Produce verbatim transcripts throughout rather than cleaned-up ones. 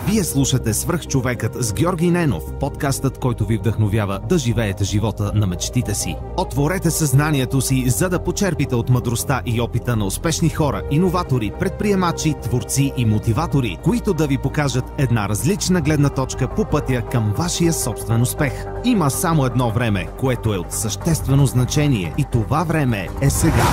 Вие слушате Свръхчовекът с Георги Ненов, подкастът, който ви вдъхновява да живеете живота на мечтите си. Отворете съзнанието си, за да почерпите от мъдростта и опита на успешни хора, иноватори, предприемачи, творци и мотиватори, които да ви покажат една различна гледна точка по пътя към вашия собствен успех. Има само едно време, което е от съществено значение, и това време е сега.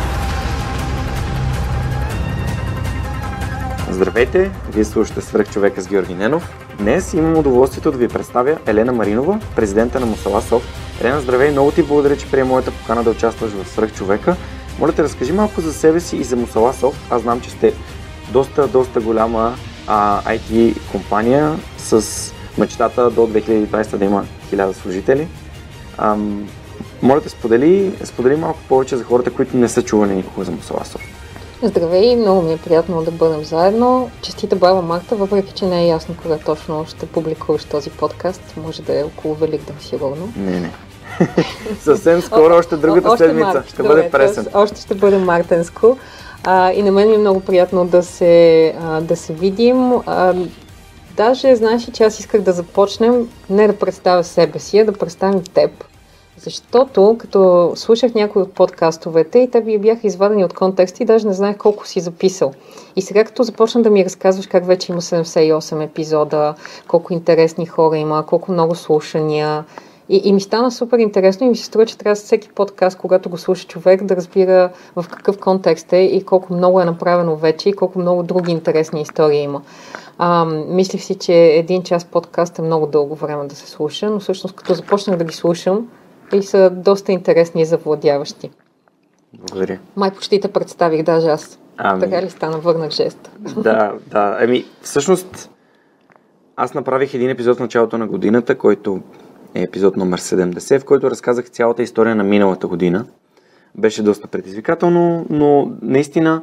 Здравейте! Вие слушате Свръхчовека с Георги Ненов. Днес имам удоволствието да ви представя Елена Маринова, президента на Mosala Soft. Елена, здравей! Много ти благодаря, че прие моята покана да участваш в Свръхчовека. Моля те, разкажи малко за себе си и за Mosala Soft. Аз знам, че сте доста, доста голяма а, ай ти компания с мечтата до две хиляди и двадесета да има хиляда служители. Ам, моля те, сподели, сподели малко повече за хората, които не са чували никога за Mosala Soft. Здравей, много ми е приятно да бъдем заедно. Честита баба Марта, въпреки че не е ясно кога точно ще публикуваш този подкаст. Може да е около Великден, сигурно. Не, не. Съвсем скоро, още другата още седмица. Март, ще бъде пресен. Още ще бъде мартенско. А, и на мен ми е много приятно да се, а, да се видим. А, даже, знаеш ли, че аз исках да започнем не да представя себе си, а да представим теб. Защото, като слушах някои от подкастовете и те ви бяха извадени от контекста и даже не знаех колко си записал. И сега, като започна да ми разказваш как вече има седемдесет и осем епизода, колко интересни хора има, колко много слушания, и, и ми стана супер интересно и ми се струва, че трябва всеки подкаст, когато го слуша човек, да разбира в какъв контекст е и колко много е направено вече и колко много други интересни истории има. А, мислих си, че един час подкаст е много дълго време да се слуша, но всъщност като започнах да ги слушам, и са доста интересни и завладяващи. Благодаря. Май почти те представих даже аз. Ами... Така ли стана? Върнах жеста. Да, да. Ами, всъщност, аз направих един епизод в началото на годината, който е епизод номер седемдесет, в който разказах цялата история на миналата година. Беше доста предизвикателно, но наистина,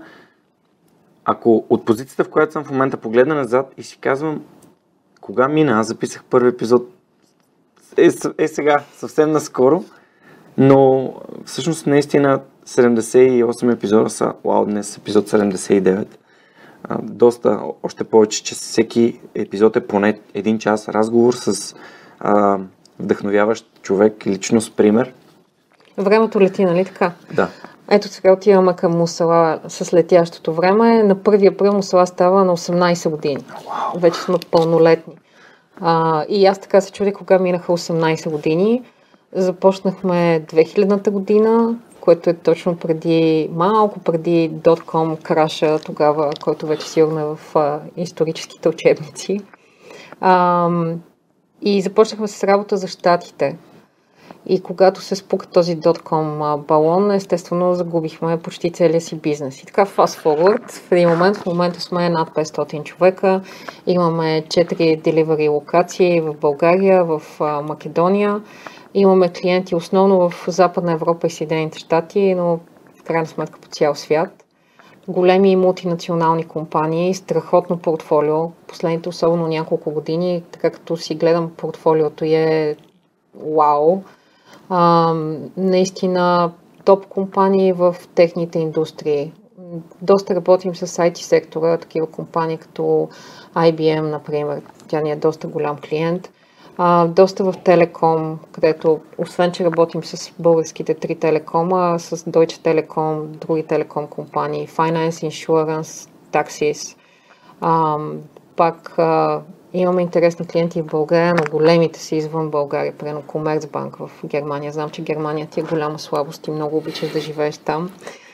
ако от позицията, в която съм в момента, погледна назад и си казвам, кога мина, аз записах първи епизод Е, е сега, съвсем наскоро, но всъщност наистина седемдесет и осем епизода са, вау, днес епизод седемдесет и девет. А, доста, още повече, че всеки епизод е поне един час разговор с а, вдъхновяващ човек, личност, пример. Времето лети, нали така? Да. Ето сега отиваме към Mosala с летящото време. На първи април Mosala става на осемнадесет години. Вау. Вече сме пълнолетни. А, и аз така се чудя кога минаха осемнадесет години. Започнахме две хилядната година, което е точно преди, малко преди .com краша тогава, който вече сигурно е в а, историческите учебници. А, и започнахме с работа за щатите. И когато се спука този .com балон, естествено загубихме почти целия си бизнес. И така fast forward, в един момент, в момента сме над петстотин човека, имаме четири delivery локации в България, в Македония, имаме клиенти основно в Западна Европа и Съединените щати, но в крайна сметка по цял свят. Големи мултинационални компании, страхотно портфолио, последните особено няколко години, така като си гледам портфолиото е вау. Uh, наистина топ компании в техните индустрии. Доста работим с ай ти сектора, такива компании като ай би ем, например. Тя ни е доста голям клиент. Uh, доста в телеком, където освен, че работим с българските три телекома, с Deutsche Telekom, други телеком компании, Finance, Insurance, Taxis. Uh, пак uh, имаме интересни клиенти в България, но големите си извън България, примерно Commerzbank в Германия. Знам, че Германия ти е голяма слабост и много обичаш да живееш там.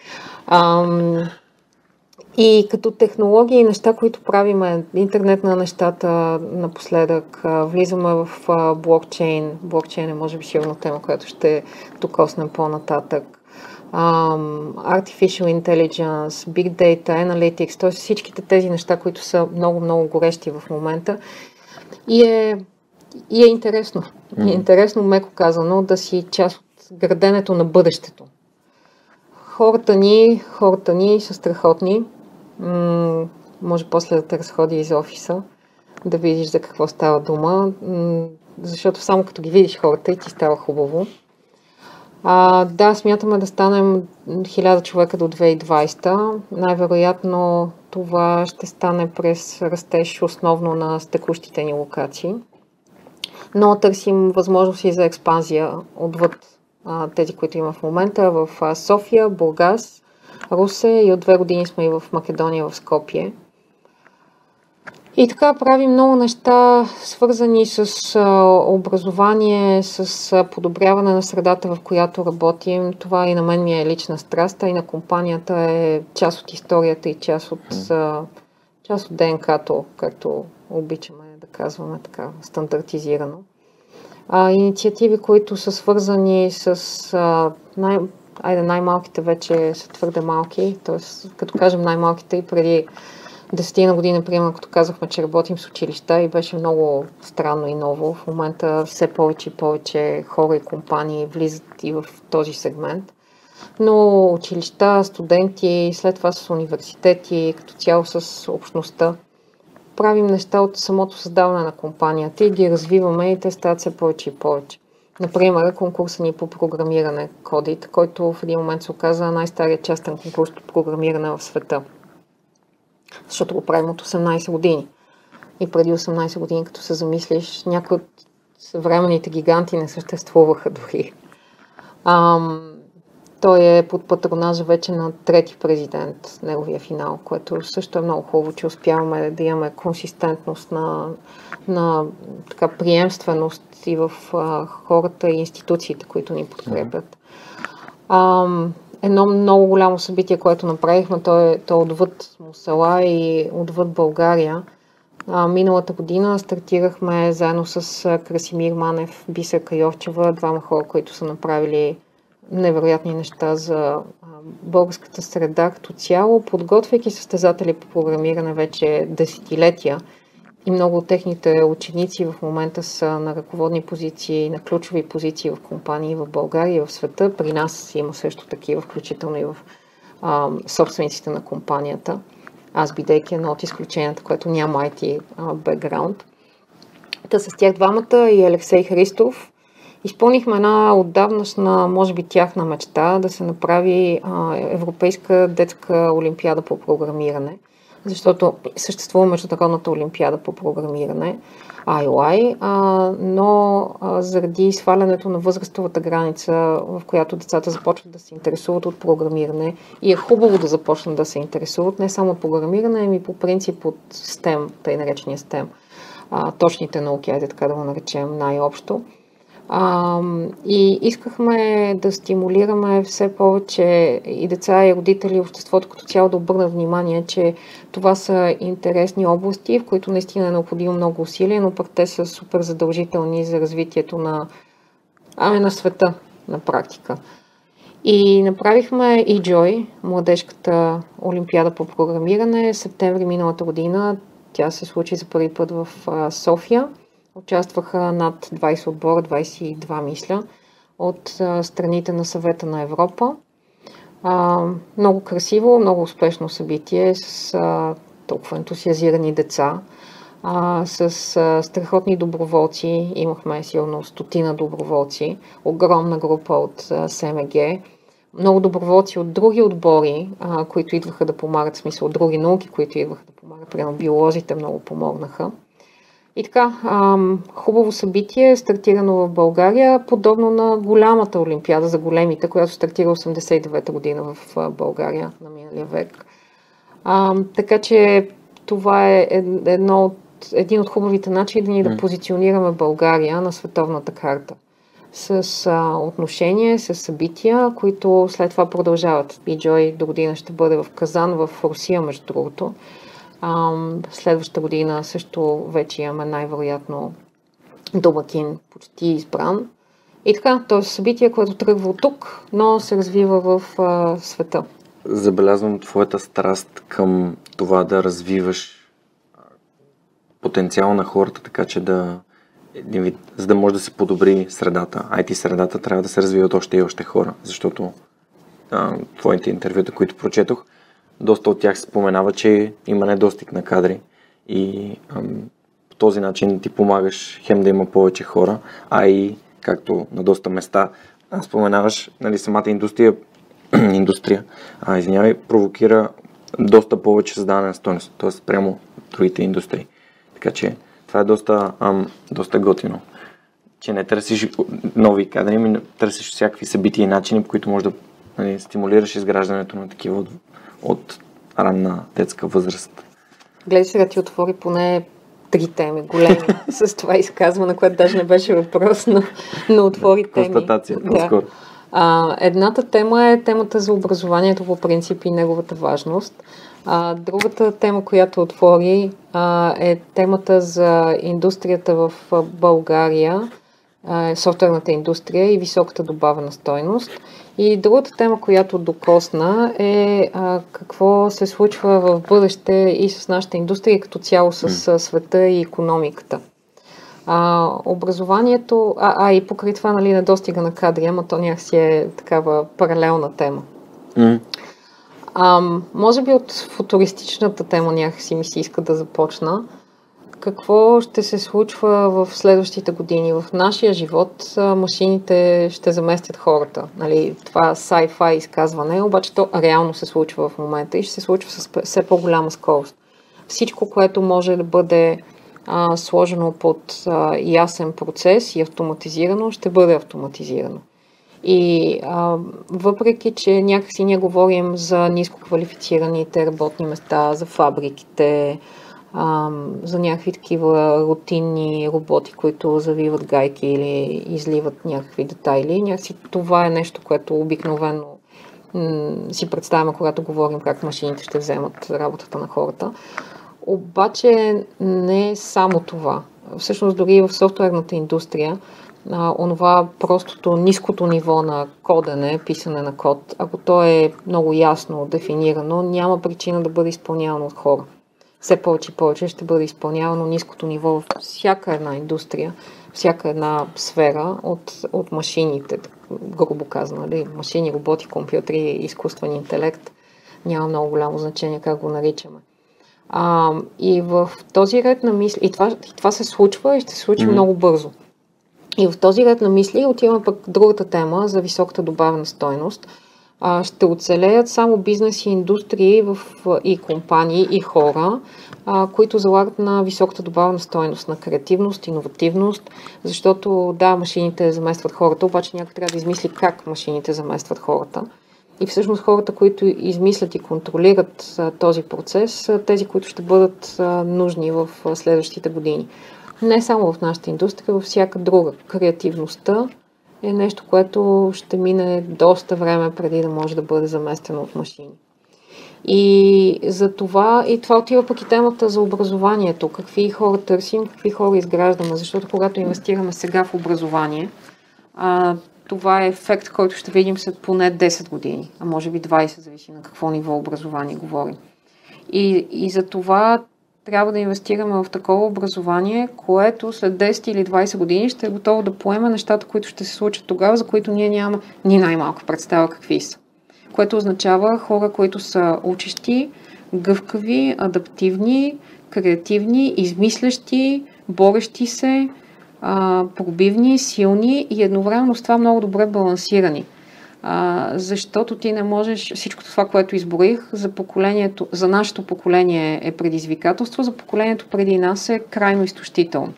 Ам, и като технологии и неща, които правиме, интернет на нещата напоследък, влизаме в блокчейн. Блокчейн е може би сигурно тема, която ще докоснем по-нататък. Um, Artificial Intelligence, Big Data, Analytics, т.е. всичките тези неща, които са много-много горещи в момента. И е, и е интересно. Mm-hmm. И е интересно, меко казано, да си част от граденето на бъдещето. Хората ни, хората ни са страхотни. М- може после да те разходи из офиса, да видиш за какво става дума, м- защото само като ги видиш хората и ти става хубаво. А, да, смятаме да станем хиляда човека до две хиляди и двадесета. Най-вероятно това ще стане през растеж основно на текущите ни локации. Но търсим възможности за експанзия отвъд а, тези, които има в момента в а, София, Бургас, Русе и от две години сме и в Македония, в Скопие. И така правим много неща, свързани с а, образование, с а, подобряване на средата, в която работим. Това и на мен ми е лична страст, а и на компанията е част от историята и част от, а, част от ДНК-то, както обичаме да казваме така стандартизирано. А, инициативи, които са свързани с а, най- айде, най-малките вече са твърде малки, т.е. като кажем най-малките и преди десетина година, примерно, като казахме, че работим с училища и беше много странно и ново. В момента все повече и повече хора и компании влизат и в този сегмент. Но училища, студенти, след това с университети, като цяло с общността, правим неща от самото създаване на компанията и ги развиваме и те стават все повече и повече. Например, конкурса ни по програмиране Codit, който в един момент се оказа най-старият частен конкурс по програмиране в света. Защото го правим от осемнадесет години. И преди осемнадесет години, като се замислиш, някои от съвременните гиганти не съществуваха дори. Ам, той е под патронажа вече на трети президент, неговия финал, което също е много хубаво, че успяваме да имаме консистентност на, на така, приемственост и в а, хората и институциите, които ни подкрепят. Ам, Едно много голямо събитие, което направихме, то е, то е отвъд Мусала и отвъд България. А, миналата година стартирахме заедно с Красимир Манев, Бисерка Йовчева, двама хора, които са направили невероятни неща за а, българската среда като цяло, подготвяйки състезатели по програмиране вече десетилетия. И много от техните ученици в момента са на ръководни позиции, на ключови позиции в компании в България и в света. При нас има също такива, включително и в а, собствениците на компанията. Аз бидейки едно от изключенията, което няма ай ти бекграунд. Та с тях двамата и Алексей Христов изпълнихме една отдавнашна, може би тяхна мечта, да се направи а, Европейска детска олимпиада по програмиране. Защото съществува Международната олимпиада по програмиране, ай ел ай, а, но а, заради свалянето на възрастовата граница, в която децата започват да се интересуват от програмиране, и е хубаво да започнат да се интересуват не само от програмиране, ами по принцип от STEM, тъй наречения STEM, а, точните науки, айде така да го наречем най-общо. А, и искахме да стимулираме все повече и деца, и родители, и обществото като цяло да обърнат внимание, че това са интересни области, в които наистина е необходимо много усилия, но пък те са супер задължителни за развитието на, ами на света на практика. И направихме eJoy, младежката олимпиада по програмиране, септември миналата година. Тя се случи за първи път в София. Участваха над двадесет отбора, двадесет и два мисля, от а, страните на Съвета на Европа. А, много красиво, много успешно събитие с а, толкова ентусиазирани деца, а, с а, страхотни доброволци. Имахме силно стотина доброволци, огромна група от а, СМГ, много доброволци от други отбори, а, които идваха да помагат, в смисъл от други науки, които идваха да помагат, примерно биолозите много помогнаха. И така, хубаво събитие, стартирано в България, подобно на голямата олимпиада за големите, която стартира осемдесет и девета година в България на миналия век. А, така че това е едно от, един от хубавите начини да ни да позиционираме България на световната карта. С а, отношение, с събития, които след това продължават. eJoy до година ще бъде в Казан, в Русия, между другото. Um, следващата година също вече имаме най-вероятно домакин почти избран. И така, то е събитие, което тръгва от тук, но се развива в uh, света. Забелязвам твоята страст към това да развиваш потенциал на хората, така че да, за да може да се подобри средата. ай ти средата трябва да се развиват още и още хора, защото а, твоите интервюта, които прочетох, доста от тях се споменава, че има недостиг на кадри и ам, по този начин ти помагаш хем да има повече хора, а и, както на доста места споменаваш, нали, самата индустрия, индустрия а, извинявай, провокира доста повече създаване на стойност, т.е. прямо другите индустрии. Така че това е доста, ам, доста готино. Че не търсиш нови кадри, ми търсиш всякакви събития и начини, по които можеш да, нали, стимулираш изграждането на такива от, от ранна детска възраст. Гледай, сега ти отвори поне три теми големи с това изказване, което даже не беше въпрос, но, но отвори теми. Констатация, по-скоро. Да. А, едната тема е темата за образованието по принцип и неговата важност. А, другата тема, която отвори, а, е темата за индустрията в България, а, софтуерната индустрия и високата добавена стойност. И другата тема, която докосна, е а, какво се случва в бъдеще и с нашата индустрия, като цяло с mm. света и икономиката. А, образованието, а, а и покрай това, нали, недостига на кадри, ама то някакси е такава паралелна тема. Mm. А, може би от футуристичната тема някакси ми се иска да започна. Какво ще се случва в следващите години? В нашия живот машините ще заместят хората. Нали, това sci-fi изказване, обаче то реално се случва в момента и ще се случва с все по-голяма скорост. Всичко, което може да бъде а, сложено под а, ясен процес и автоматизирано, ще бъде автоматизирано. И а, въпреки, че някакси ние говорим за ниско квалифицираните работни места, за фабриките, а, за някакви такива рутинни роботи, които завиват гайки или изливат някакви детайли, някакси това е нещо, което обикновено м- си представяме, когато говорим как машините ще вземат работата на хората. Обаче не е само това. Всъщност дори и в софтуерната индустрия, а, онова простото ниското ниво на кодене, писане на код, ако то е много ясно дефинирано, няма причина да бъде изпълнявано от хора. Все повече и повече ще бъде изпълнявано ниското ниво в всяка една индустрия, всяка една сфера от, от машините, грубо казано, нали? Машини, роботи, компютри, изкуствен интелект, няма много голямо значение как го наричаме. А, и в този ред на мисли, и това, и това се случва и ще се случи mm-hmm. много бързо. И в този ред на мисли отиваме пък другата тема за високата добавена стойност. А, ще оцелеят само бизнес и индустрии в, и компании и хора, а, които залагат на високата добавена стойност, на креативност, иновативност, защото да, машините заместват хората, обаче някой трябва да измисли как машините заместват хората. И всъщност хората, които измислят и контролират а, този процес, са тези, които ще бъдат а, нужни в а, следващите години. Не само в нашата индустрия, във всяка друга. Креативността е нещо, което ще мине доста време преди да може да бъде заместено от машини. И за това, и това отива пък и темата за образованието. Какви хора търсим, какви хора изграждаме, защото когато инвестираме сега в образование, а, това е ефект, който ще видим след поне десет години, а може би двайсет, зависи на какво ниво образование говорим. И, и за това трябва да инвестираме в такова образование, което след десет или двайсет години ще е готово да поеме нещата, които ще се случат тогава, за които ние нямаме ни най-малко представа какви са. Което означава хора, които са учещи, гъвкави, адаптивни, креативни, измислящи, борещи се, пробивни, силни и едновременно с това много добре балансирани. А, защото ти не можеш, всичко това, което изборих, за поколението, за нашето поколение е предизвикателство, за поколението преди нас е крайно изтощително.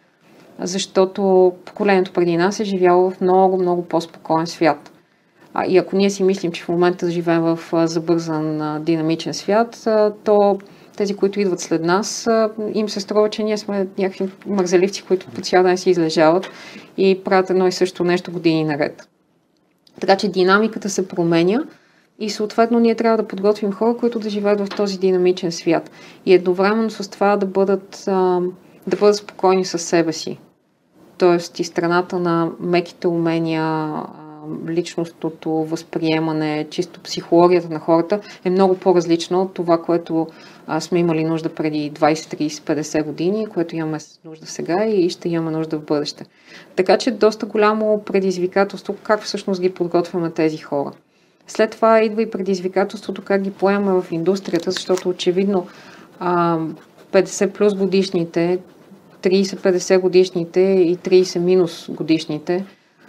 Защото поколението преди нас е живяло в много, много по-спокоен свят. А, и ако ние си мислим, че в момента живеем в забързан, динамичен свят, то тези, които идват след нас, им се струва, че ние сме някакви мързеливци, които по цял ден си излежават и правят едно и също нещо години наред. Така че динамиката се променя и съответно ние трябва да подготвим хора, които да живеят в този динамичен свят. И едновременно с това да бъдат, да бъдат спокойни със себе си. Тоест и страната на меките умения, личностното възприемане, чисто психологията на хората е много по-различна от това, което а, сме имали нужда преди двайсет, трийсет, петдесет години, което имаме нужда сега и ще имаме нужда в бъдеще. Така че доста голямо предизвикателство как всъщност ги подготвяме тези хора. След това идва и предизвикателството как ги поемаме в индустрията, защото очевидно а, петдесет плюс годишните, трийсет-петдесет годишните и трийсет минус годишните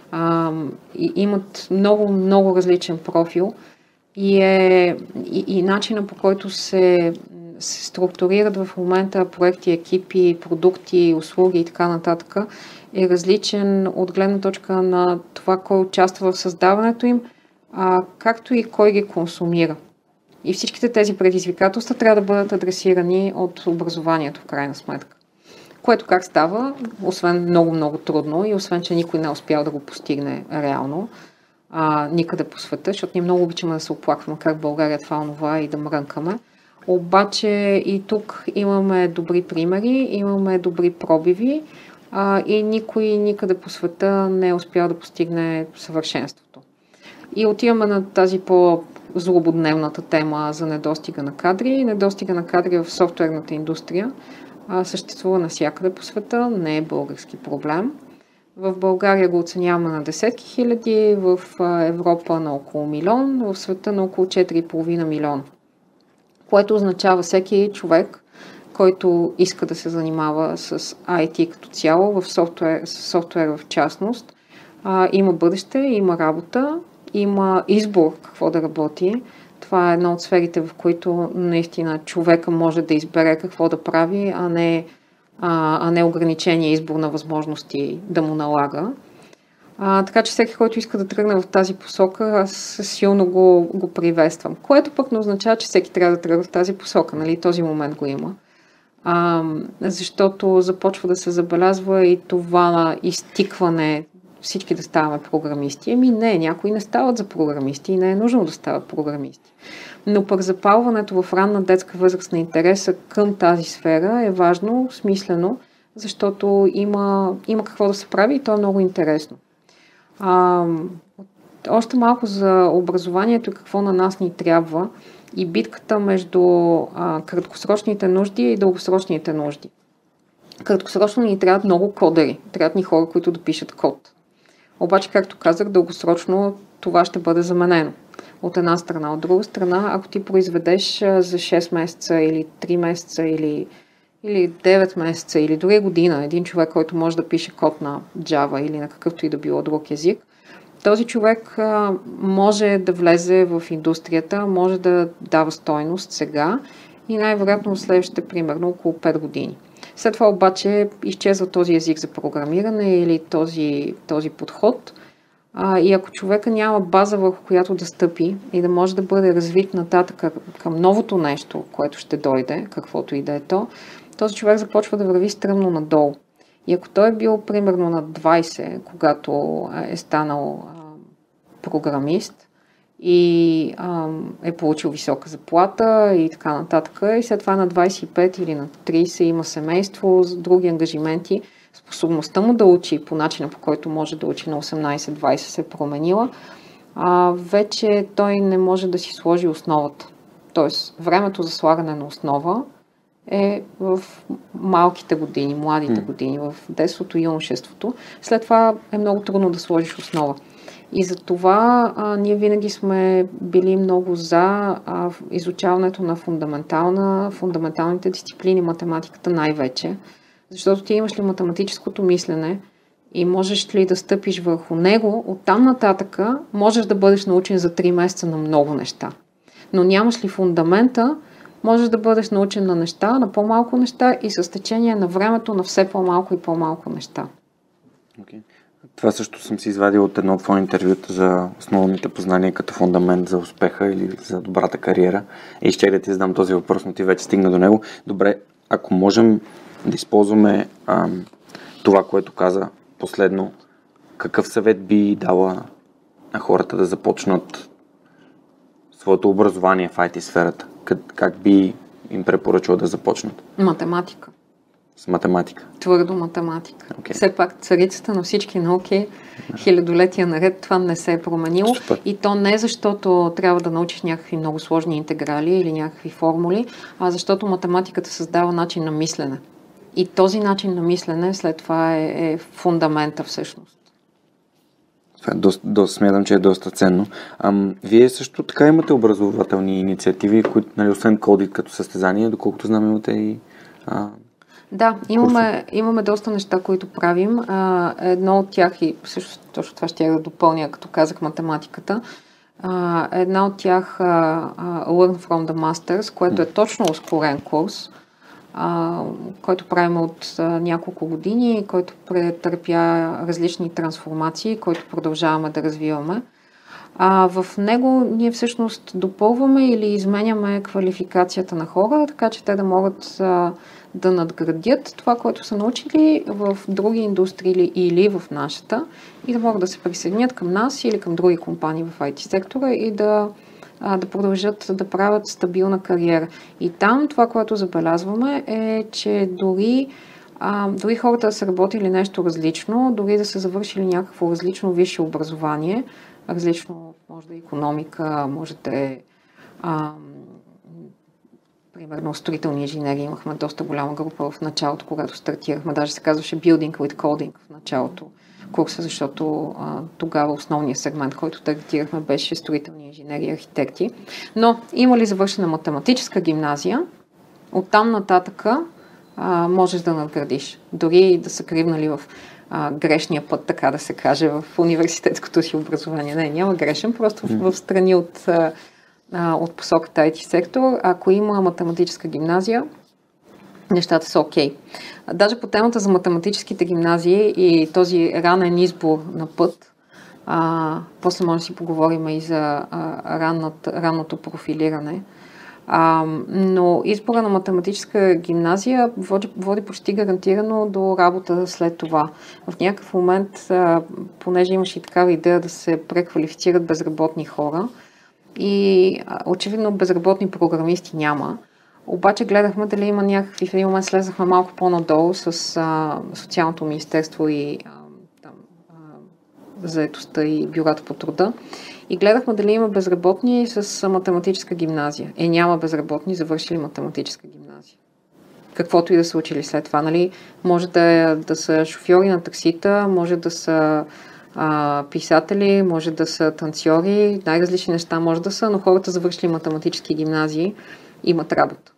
А, и, имат много, много различен профил и, е, и, и начина, по който се, се структурират в момента проекти, екипи, продукти, услуги и така нататък, е различен от гледна точка на това, кой участва в създаването им, а, както и кой ги консумира. И всичките тези предизвикателства трябва да бъдат адресирани от образованието в крайна сметка. Което как става, освен много-много трудно и освен, че никой не е успял да го постигне реално а, никъде по света, защото ние много обичаме да се оплакваме как България това онова и да мрънкаме. Обаче и тук имаме добри примери, имаме добри пробиви а, и никой никъде по света не е успял да постигне съвършенството. И отиваме на тази по-злободневната тема за недостига на кадри. Недостига на кадри в софтуерната индустрия а, съществува навсякъде по света, не е български проблем. В България го оценяваме на десетки хиляди, в Европа на около милион, в света на около четири и половина милиона. Което означава всеки човек, който иска да се занимава с ай ти като цяло, в софтуер, софтуер в частност, а, има бъдеще, има работа, има избор какво да работи. Това е една от сферите, в които наистина човека може да избере какво да прави, а не, а, а не ограничение избор на възможности да му налага. А, така че всеки, който иска да тръгне в тази посока, аз силно го, го приветствам. Което пък не означава, че всеки трябва да тръгне в тази посока, нали? Този момент го има. А, защото започва да се забелязва и това изтикване, всички да ставаме програмисти. Еми не, някои не стават за програмисти и не е нужно да стават програмисти. Но пък запалването в ранна детска възраст на интереса към тази сфера е важно, смислено, защото има, има какво да се прави и то е много интересно. А, още малко за образованието и какво на нас ни трябва и битката между а, краткосрочните нужди и дългосрочните нужди. Краткосрочно ни трябват много кодери, трябват ни хора, които да пишат код. Обаче, както казах, дългосрочно това ще бъде заменено. От една страна. От друга страна, ако ти произведеш за шест месеца или три месеца или, или девет месеца или дори година един човек, който може да пише код на Java или на какъвто и да било друг език, този човек а, може да влезе в индустрията, може да дава стойност сега и най-вероятно в следващите примерно около пет години. След това обаче изчезва този език за програмиране или този, този подход. А, и ако човека няма база, върху която да стъпи и да може да бъде развит нататък към новото нещо, което ще дойде, каквото и да е то, този човек започва да върви стръмно надолу. И ако той е бил примерно на двайсет, когато е станал а, програмист, и а, е получил висока заплата и така нататък. И след това на двайсет и пет или на трийсет има семейство, други ангажименти. Способността му да учи по начина, по който може да учи на осемнайсет двайсет се е променила. А, вече той не може да си сложи основата. Тоест, времето за слагане на основа е в малките години, младите години, в детството и юношеството. След това е много трудно да сложиш основа. И за това а, ние винаги сме били много за а, изучаването на фундаментална, фундаменталните дисциплини, математиката най-вече. Защото ти имаш ли математическото мислене и можеш ли да стъпиш върху него, оттам нататъка можеш да бъдеш научен за три месеца на много неща. Но нямаш ли фундамента, можеш да бъдеш научен на неща, на по-малко неща и с течение на времето на все по-малко и по-малко неща. Okay. Това също съм си извадил от едно твое интервюта за основните познания като фундамент за успеха или за добрата кариера. И ще да ти задам този въпрос, но ти вече стигна до него. Добре, ако можем да използваме ам, това, което каза последно, какъв съвет би дала на хората да започнат своето образование в ай ти сферата? Как, как би им препоръчала да започнат? Математика. С математика? Твърдо математика. Okay. Все пак царицата на всички науки, хилядолетия наред, това не се е променило. Супер. И то не защото трябва да научиш някакви много сложни интеграли или някакви формули, а защото математиката създава начин на мислене. И този начин на мислене след това е, е фундамента всъщност. Това е доста, доста, смятам, че е доста ценно. Ам, вие също така имате образователни инициативи, които, нали, освен кодит като състезание, доколкото знам, имате и... А... Да, имаме, имаме доста неща, които правим. А, едно от тях, и също точно това ще я да допълня, като казах математиката, а, една от тях а, а, Learn from the Masters, което е точно ускорен курс, а, който правим от а, няколко години, който претърпя различни трансформации, който продължаваме да развиваме. А в него ние всъщност допълваме или изменяме квалификацията на хора, така че те да могат а, да надградят това, което са научили в други индустрии или, или в нашата, и да могат да се присъединят към нас или към други компании в ай ти сектора и да, а, да продължат да правят стабилна кариера. И там това, което забелязваме, е, че дори А, дори хората да са работили нещо различно, дори да са завършили някакво различно висше образование, различно, може да е икономика, може да е а, примерно строителни инженери. Имахме доста голяма група в началото, когато стартирахме. Даже се казваше Building with Coding в началото курса, защото а, тогава основният сегмент, който таргетирахме, беше строителни инженери и архитекти. Но има ли завършена математическа гимназия, оттам нататъка а, можеш да надградиш. Дори да са кривнали в а, грешния път, така да се каже, в университетското си образование. Не, няма грешен, просто в, в страни от, а, от посоката ай ти сектор. Ако има математическа гимназия, нещата са окей. Okay. Даже по темата за математическите гимназии и този ранен избор на път, а, после може да си поговорим и за а, ранното, ранното профилиране. А, но избора на математическа гимназия води, води почти гарантирано до работа след това. В някакъв момент, а, понеже имаше и такава идея да се преквалифицират безработни хора, и а, очевидно безработни програмисти няма, обаче гледахме дали има някакви, в един момент слезахме малко по-надолу с а, Социалното министерство и а, там, а, заетостта и бюрата по труда, и гледахме дали има безработни с математическа гимназия. Е, няма безработни, завършили математическа гимназия. Каквото и да са учили след това, нали? Може да, да са шофьори на таксита, може да са а, писатели, може да са танцори, най-различни неща може да са, но хората, завършили математически гимназии, имат работа.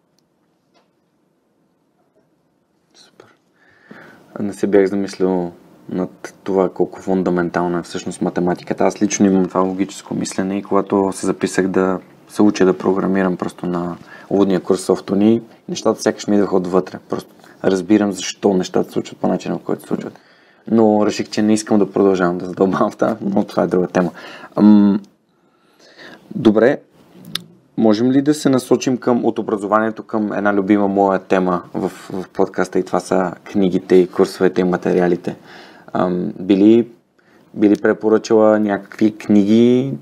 Супер. Не се бях замислил над това колко фундаментална е всъщност математиката. Аз лично имам това логическо мислене и когато се записах да се уча да програмирам просто на уводния курс Софтуни, нещата сякаш ми идваха отвътре. Просто разбирам защо нещата се случват по начина, по който се случват. Но реших, че не искам да продължавам да задълбавам в това, но това е друга тема. Ам... Добре, можем ли да се насочим към, от образованието към една любима моя тема в, в подкаста, и това са книгите и курсовете и материалите? Ам, били, били препоръчала някакви книги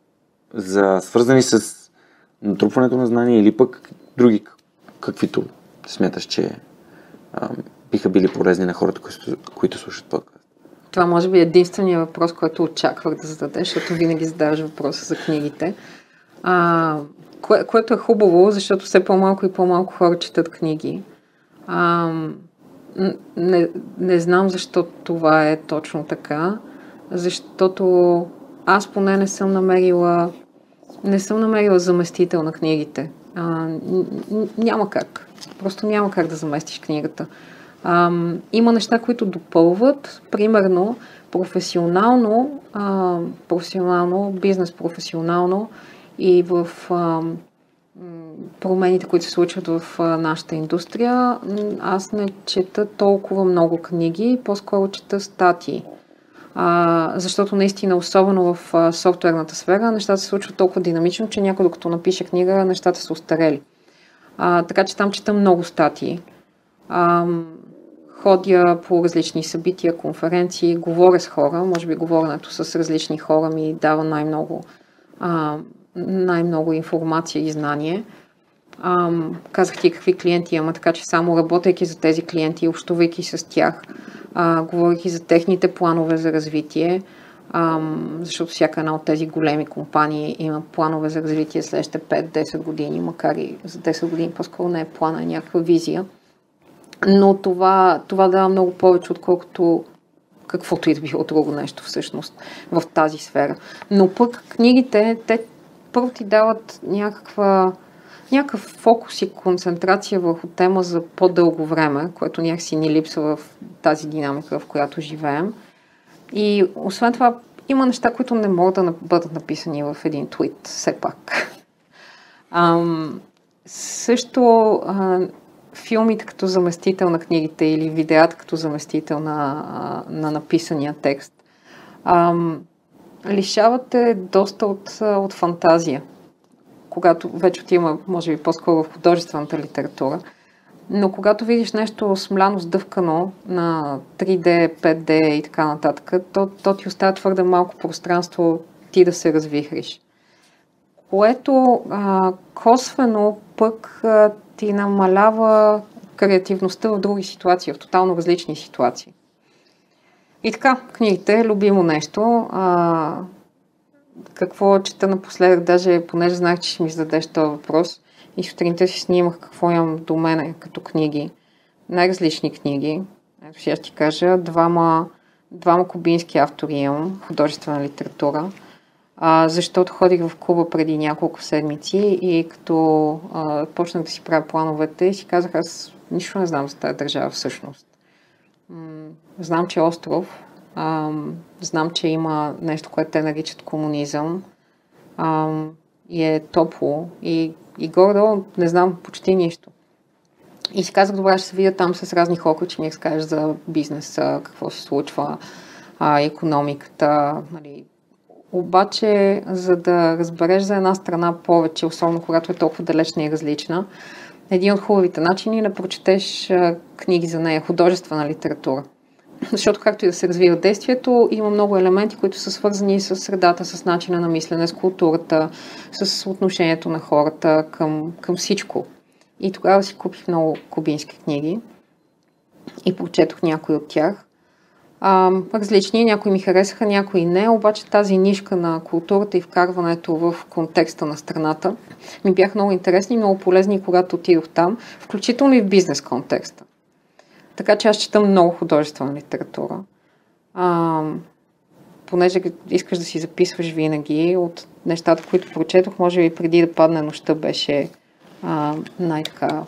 за, свързани с натрупването на знания, или пък други, каквито смяташ, че ам, биха били полезни на хората, които, които слушат подкаст? Това може би е единственият въпрос, който очаквах да зададеш, защото винаги задаваш въпроса за книгите. А, кое, което е хубаво, защото все по-малко и по-малко хора четат книги. А, не, не знам защо това е точно така, защото аз поне не съм намерила не съм намерила заместител на книгите. А, няма как. Просто няма как да заместиш книгата. А, има неща, които допълват, примерно професионално, а, професионално, бизнес професионално и в а, промените, които се случват в а, нашата индустрия. Аз не чета толкова много книги, по-скоро чета статии. А, защото наистина, особено в а, софтуерната сфера, нещата се случват толкова динамично, че някой докато напише книга, нещата са устарели. А, така че там чета много статии. А, ходя по различни събития, конференции, говоря с хора, може би говоренето с различни хора ми дава най-много, а, най-много информация и знание. А, казах ти какви клиенти имам, така че само работейки за тези клиенти, общувайки с тях, а, говорейки за техните планове за развитие, а, защото всяка една от тези големи компании има планове за развитие следващите пет-десет години, макар и за десет години по-скоро не е плана, е някаква визия. Но това, това дава много повече, отколкото каквото и да било друго нещо всъщност в тази сфера. Но пък книгите, те първо ти дават някаква някакъв фокус и концентрация върху тема за по-дълго време, което някакси ни липсва в тази динамика, в която живеем. И освен това, има неща, които не могат да бъдат написани в един твит, все пак. Ам, също а, филмите като заместител на книгите или видеята като заместител на, а, на написания текст ам, лишавате доста от, от фантазия, когато вече отиваме, може би, по-скоро в художествената литература. Но когато видиш нещо смляно, сдъвкано на три Д, пет Д и така нататък, то, то ти оставя твърде малко пространство ти да се развихриш. Което а, косвено пък а, ти намалява креативността в други ситуации, в тотално различни ситуации. И така, книгите е любимо нещо. А, какво чета напоследък, даже понеже знаех, че ще ми зададеш този въпрос, и сутринта си снимах какво имам до мене като книги. Най-различни книги. Ето сега ще ти кажа, двама, двама кубински автори имам, художествена литература, а, защото ходих в клуба преди няколко седмици и като а, почнах да си правя плановете, си казах, аз нищо не знам за тази държава всъщност. М- знам, че е остров, а, знам, че има нещо, което те наричат комунизъм, а, и е топло и И горе-долу не знам почти нищо. И си казах, добре, ще се видя там с разни хора, че ми разкажеш за бизнеса, какво се случва, а, икономиката. Нали. Обаче, за да разбереш за една страна повече, особено когато е толкова далечна и различна, един от хубавите начини е да прочетеш а, книги за нея, художествена литература. Защото както и да се развива действието, има много елементи, които са свързани с средата, с начина на мислене, с културата, с отношението на хората към, към всичко. И тогава си купих много кубински книги и прочетох някои от тях. А, различни, някои ми харесаха, някои не, обаче тази нишка на културата и вкарването в контекста на страната ми бяха много интересни и много полезни, когато отидох там, включително и в бизнес контекста. Така че аз четам много художествена литература. А, понеже искаш да си записваш винаги от нещата, които прочетох, може би преди да падне нощта беше а, най-така м-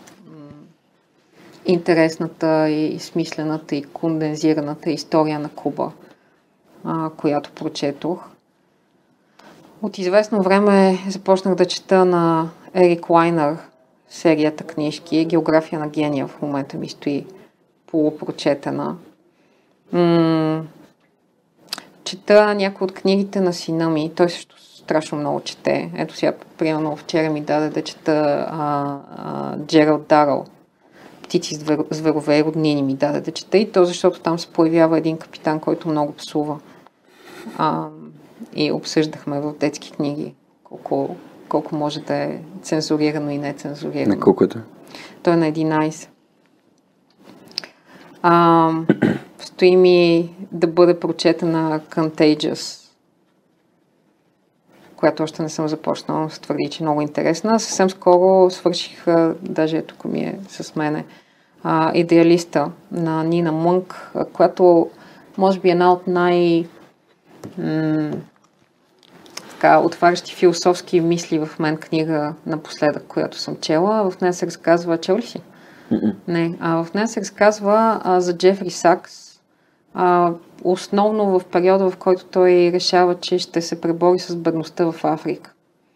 интересната и смислената и кондензираната история на Куба, а, която прочетох. От известно време започнах да чета на Ерик Лайнер серията книжки "География на гения", в момента ми стои полупрочетена. М- чета някои от книгите на сина ми. Той също страшно много чете. Ето сега, примерно, вчера ми даде да чета а, а, Джералд Даръл. "Птици, зверове и роднини" ми даде да чета. И то защото там се появява един капитан, който много псува. А, и обсъждахме в детски книги колко, колко може да е цензурирано и нецензурирано. На колкото? Той е на единайсет. А, стои ми да бъде прочетена Contagious, която още не съм започнала, но се твърди, че е много интересна. Съвсем скоро свърших, даже тук ми е с мене, а, "Идеалиста" на Нина Мънк, която може би е една от най- м- така, отварящи философски мисли в мен книга напоследък, която съм чела. В нея се разказва... Чел ли си? Mm-mm. Не. А в нея се разказва а, за Джефри Сакс, а, основно в периода, в който той решава, че ще се пребори с бедността в Африка.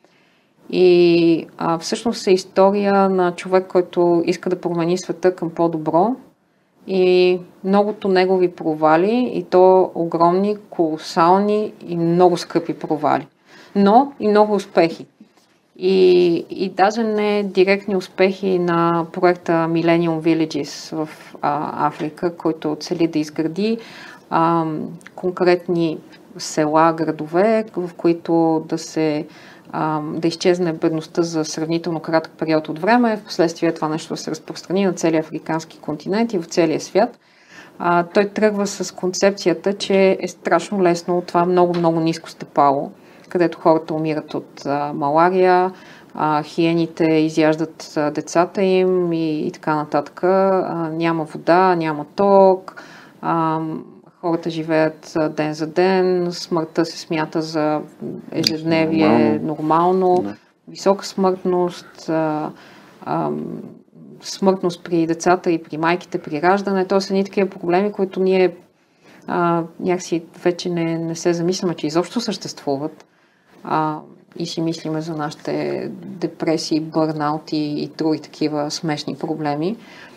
И а, всъщност е история на човек, който иска да промени света към по-добро, и многото негови провали, и то огромни, колосални и много скъпи провали. Но и много успехи. И, и даже не директни успехи на проекта Millennium Villages в а, Африка, който цели да изгради а, конкретни села, градове, в които да се а, да изчезне бедността за сравнително кратък период от време. Впоследствие това нещо се разпространи на целия африкански континент и в целия свят. А, той тръгва с концепцията, че е страшно лесно от това много-много ниско стъпало, където хората умират от а, малария, а, хиените изяждат а, децата им и, и така нататък. А, няма вода, няма ток, а, хората живеят а, ден за ден, смъртта се смята за ежедневие нормално. нормално. висока смъртност, а, а, смъртност при децата и при майките при раждане. То са едни такива проблеми, които ние а, някакси вече не, не се замисляме, че изобщо съществуват. А, и си мислиме за нашите депресии, бърнаут и, и други такива смешни проблеми.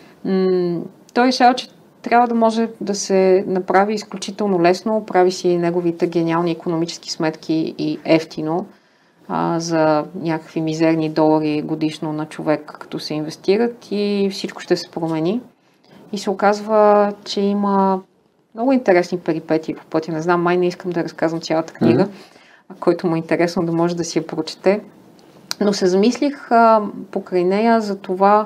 М- той решава, че трябва да може да се направи изключително лесно, прави си неговите гениални икономически сметки и ефтино а, за някакви мизерни долари годишно на човек, като се инвестират и всичко ще се промени. И се оказва, че има много интересни перипетии по пътя. Не знам, май не искам да разказвам цялата книга, mm-hmm. който му е интересно да може да си я прочете. Но се замислих а, покрай нея за това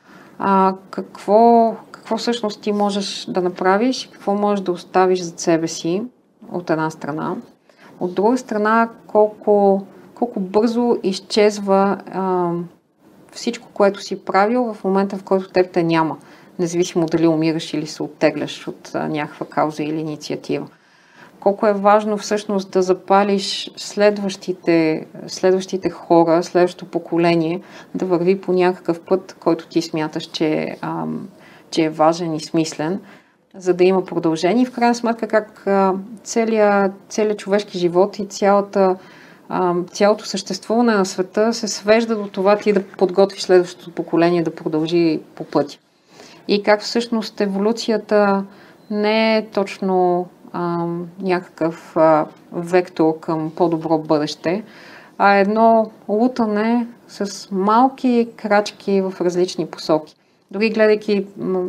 а, какво, какво всъщност ти можеш да направиш, какво можеш да оставиш зад себе си от една страна. От друга страна, колко, колко бързо изчезва а, всичко, което си правил в момента, в който теб те няма. Независимо дали умираш или се оттегляш от а, някаква кауза или инициатива. Колко е важно всъщност да запалиш следващите, следващите хора, следващото поколение да върви по някакъв път, който ти смяташ, че, а, че е важен и смислен, за да има продължение. И в крайна сметка как а, целият, целият човешки живот и цялата, а, цялото съществуване на света се свежда до това ти да подготвиш следващото поколение да продължи по пътя. И как всъщност еволюцията не е точно а, някакъв а, вектор към по-добро бъдеще, а едно лутане с малки крачки в различни посоки. Дори гледайки м-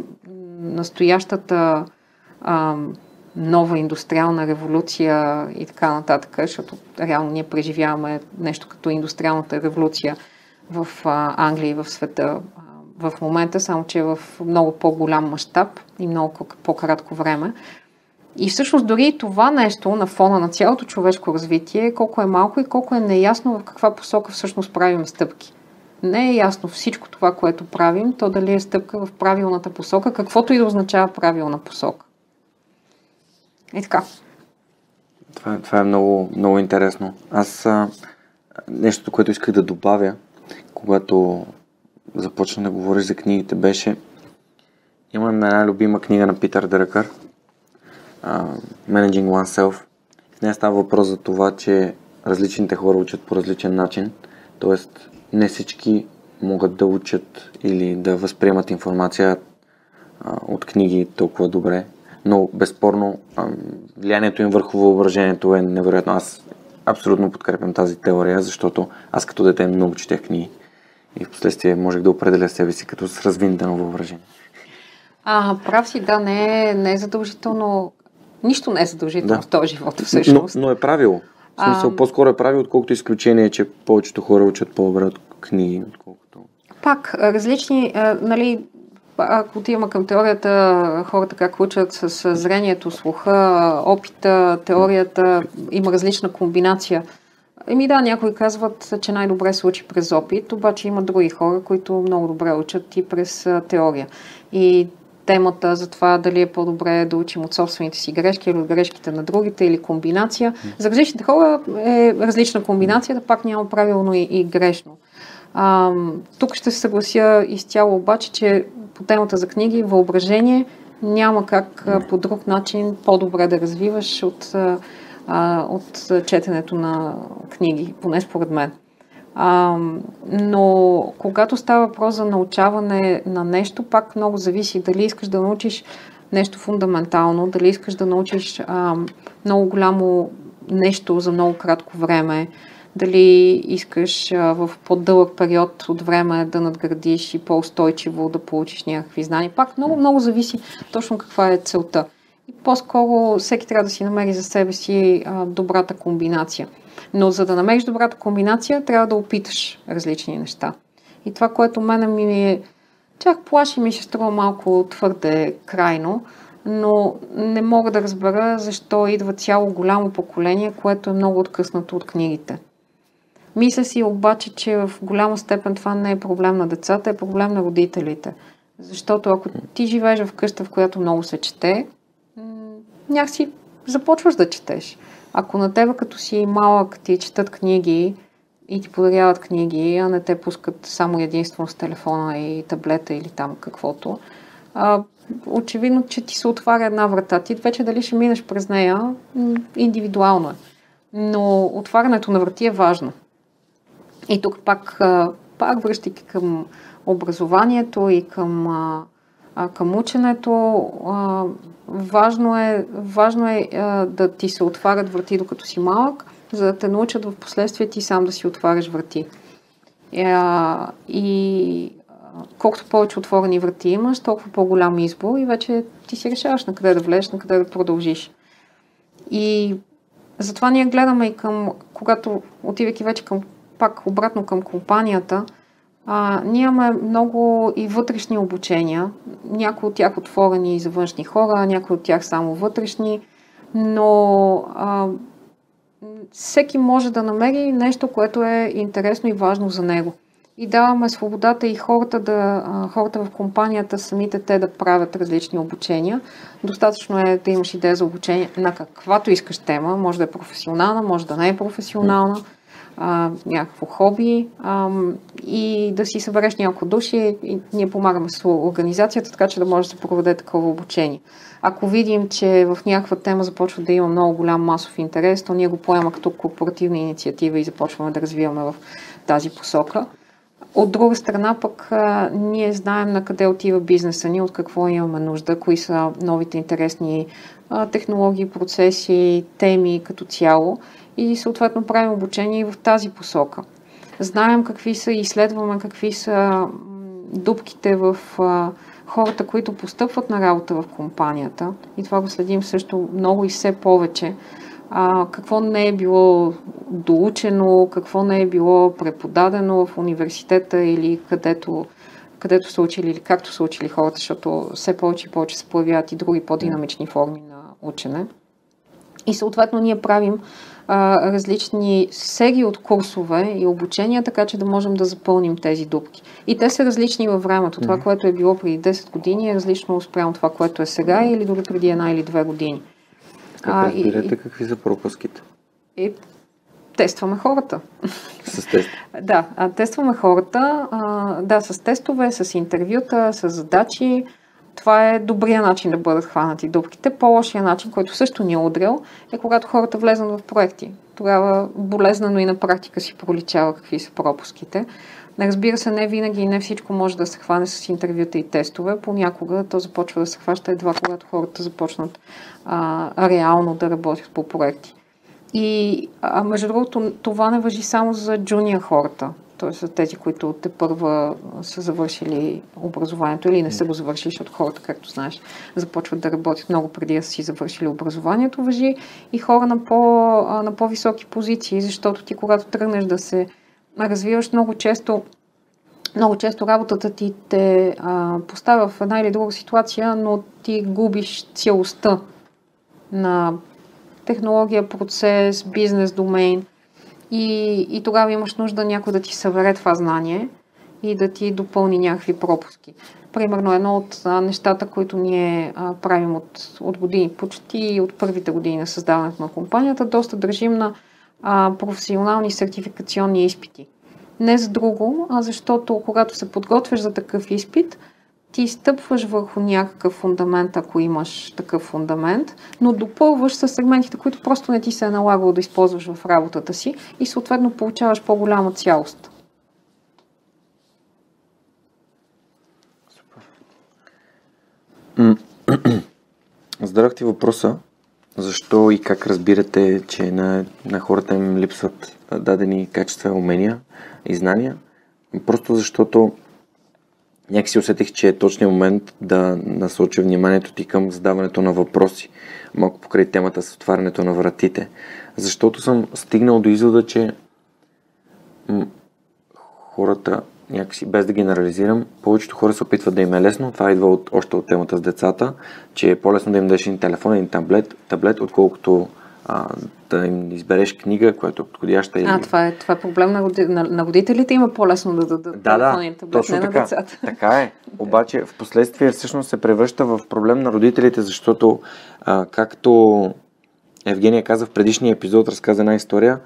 настоящата а, нова индустриална революция и така нататък, защото реално ние преживяваме нещо като индустриалната революция в а, Англия и в света в момента, само че е в много по-голям мащаб и много по-кратко време. И всъщност дори това нещо на фона на цялото човешко развитие, колко е малко и колко е неясно в каква посока всъщност правим стъпки. Не е ясно всичко това, което правим, то дали е стъпка в правилната посока, каквото и да означава правилна посока. И така. Това, това е много, много интересно. Аз а, нещото, което исках да добавя, когато започна да говориш за книгите, беше имам една любима книга на Питър Дръкър, uh, Managing Oneself. В нея става въпрос за това, че различните хора учат по различен начин, т.е. не всички могат да учат или да възприемат информация uh, от книги толкова добре, но безспорно uh, влиянието им върху въображението е невероятно. Аз абсолютно подкрепям тази теория, защото аз като дете много четех книги. И в последствие можех да определя себе си като с развинтено въображение. А, прав си, да, не е, не е задължително. Нищо не е задължително да. В този живот, всъщност. Но, но е правило. В смисъл, а... по-скоро е правило, отколкото изключение, че повечето хора учат по-добре от книги, отколкото... Пак, различни, а, нали, ако отиваме към теорията, хората как учат с зрението, слуха, опита, теорията, има различна комбинация. Еми да, някои казват, че най-добре се учи през опит, обаче има други хора, които много добре учат и през теория. И темата за това дали е по-добре да учим от собствените си грешки или от грешките на другите или комбинация. За различните хора е различна комбинация, да пак няма правилно и, и грешно. А, тук ще се съглася изцяло обаче, че по темата за книги, въображение няма как по друг начин по-добре да развиваш от... от четенето на книги, поне според мен. А, но когато става въпрос за научаване на нещо, пак много зависи дали искаш да научиш нещо фундаментално, дали искаш да научиш а, много голямо нещо за много кратко време, дали искаш а, в по-дълъг период от време да надградиш и по-устойчиво да получиш някакви знания. Пак много, много зависи точно каква е целта. И по-скоро всеки трябва да си намери за себе си а, добрата комбинация. Но за да намериш добрата комбинация, трябва да опиташ различни неща. И това, което мене ми е... Чак плаши ми се струва малко твърде крайно, но не мога да разбера защо идва цяло голямо поколение, което е много откъснато от книгите. Мисля си обаче, че в голяма степен това не е проблем на децата, е проблем на родителите. Защото ако ти живееш в къща, в която много се чете, някакси започваш да четеш. Ако на тебе като си малък ти четат книги и ти подаряват книги, а не те пускат само единствено с телефона и таблета или там каквото, а, очевидно, че ти се отваря една врата. Ти вече дали ще минеш през нея, индивидуално е. Но отварянето на врати е важно. И тук пак, пак връщайки към образованието и към, към ученето, важно е, важно е да ти се отварят врати докато си малък, за да те научат в последствие ти сам да си отваряш врати. И колкото повече отворени врати имаш, толкова по-голям избор и вече ти си решаваш на къде да влезеш, на къде да продължиш. И затова ние гледаме и към, когато отивайки вече към, пак обратно към компанията, а, ние имаме много и вътрешни обучения, някои от тях отворени за външни хора, някои от тях само вътрешни, но а, всеки може да намери нещо, което е интересно и важно за него. И даваме свободата и хората, да, хората в компанията, самите те да правят различни обучения. Достатъчно е да имаш идея за обучение на каквато искаш тема. Може да е професионална, може да не е професионална, а, някакво хоби а, и да си събереш няколко души и ние помагаме с организацията, така че да може да се проведе такова обучение. Ако видим, че в някаква тема започва да има много голям масов интерес, то ние го поема като корпоративна инициатива и започваме да развиваме в тази посока. От друга страна пък а, ние знаем на къде отива бизнеса ни, от какво имаме нужда, кои са новите интересни а, технологии, процеси, теми като цяло и съответно правим обучение и в тази посока. Знаем какви са и изследваме какви са дупките в а, хората, които постъпват на работа в компанията и това го следим също много и все повече. А, какво не е било доучено, какво не е било преподадено в университета или където, където са учили или както са учили хората, защото все повече и повече се появяват и други по-динамични форми на учене. И съответно ние правим а, различни серии от курсове и обучения, така че да можем да запълним тези дупки. И те са различни във времето. Това, което е било преди десет години е различно спрямо това, което е сега или дори преди една или две години. Как разбирате какви са пропуските? И тестваме хората. С тест? Да, тестваме хората. А, да, с тестове, с интервюта, с задачи. Това е добрия начин да бъдат хванати дупките. По-лошия начин, който също ни е удрял, е когато хората влезнат в проекти. Тогава болезнено и на практика си проличава какви са пропуските. Разбира се, не винаги и не всичко може да се хване с интервюта и тестове. Понякога то започва да се хваща едва когато хората започнат а, реално да работят по проекти. И а, между другото, това не важи само за джуниор хората, т.е. за тези, които те първа са завършили образованието или не са го завършили, защото хората, както знаеш, започват да работят много преди да си завършили образованието. Важи и хора на, по, на по-високи позиции, защото ти когато тръгнеш да се развиваш много често, много често работата ти те а, поставя в една или друга ситуация, но ти губиш цялостта на технология, процес, бизнес, домейн и, и тогава имаш нужда някой да ти събере това знание и да ти допълни някакви пропуски. Примерно едно от а, нещата, които ние а, правим от, от години, почти от първите години на създаването на компанията, доста държим на а, професионални сертификационни изпити. Не за друго, а защото когато се подготвяш за такъв изпит, ти стъпваш върху някакъв фундамент, ако имаш такъв фундамент, но допълваш с сегментите, които просто не ти се е налагало да използваш в работата си и съответно получаваш по-голяма цялост. Супер. Зададох ти въпроса, защо и как разбирате, че на, на хората им липсват дадени качества, умения и знания. Просто защото някакси усетих, че е точният момент да насоча вниманието ти към задаването на въпроси. Малко покрай темата с отварянето на вратите. Защото съм стигнал до извода, че м- хората, някакси без да генерализирам, повечето хора се опитват да им е лесно. Това идва от, още от темата с децата, че е по-лесно да им дадеш един телефон, един таблет, таблет отколкото а, да им избереш книга, която е подходяща. Или... А, това е, това е проблем на, роди... на, на родителите, има по-лесно да дадат да, телефон и таблет, точно не така, на децата. Така е. Обаче в последствие всъщност се превръща в проблем на родителите, защото а, както Евгения каза в предишния епизод, разказа една история,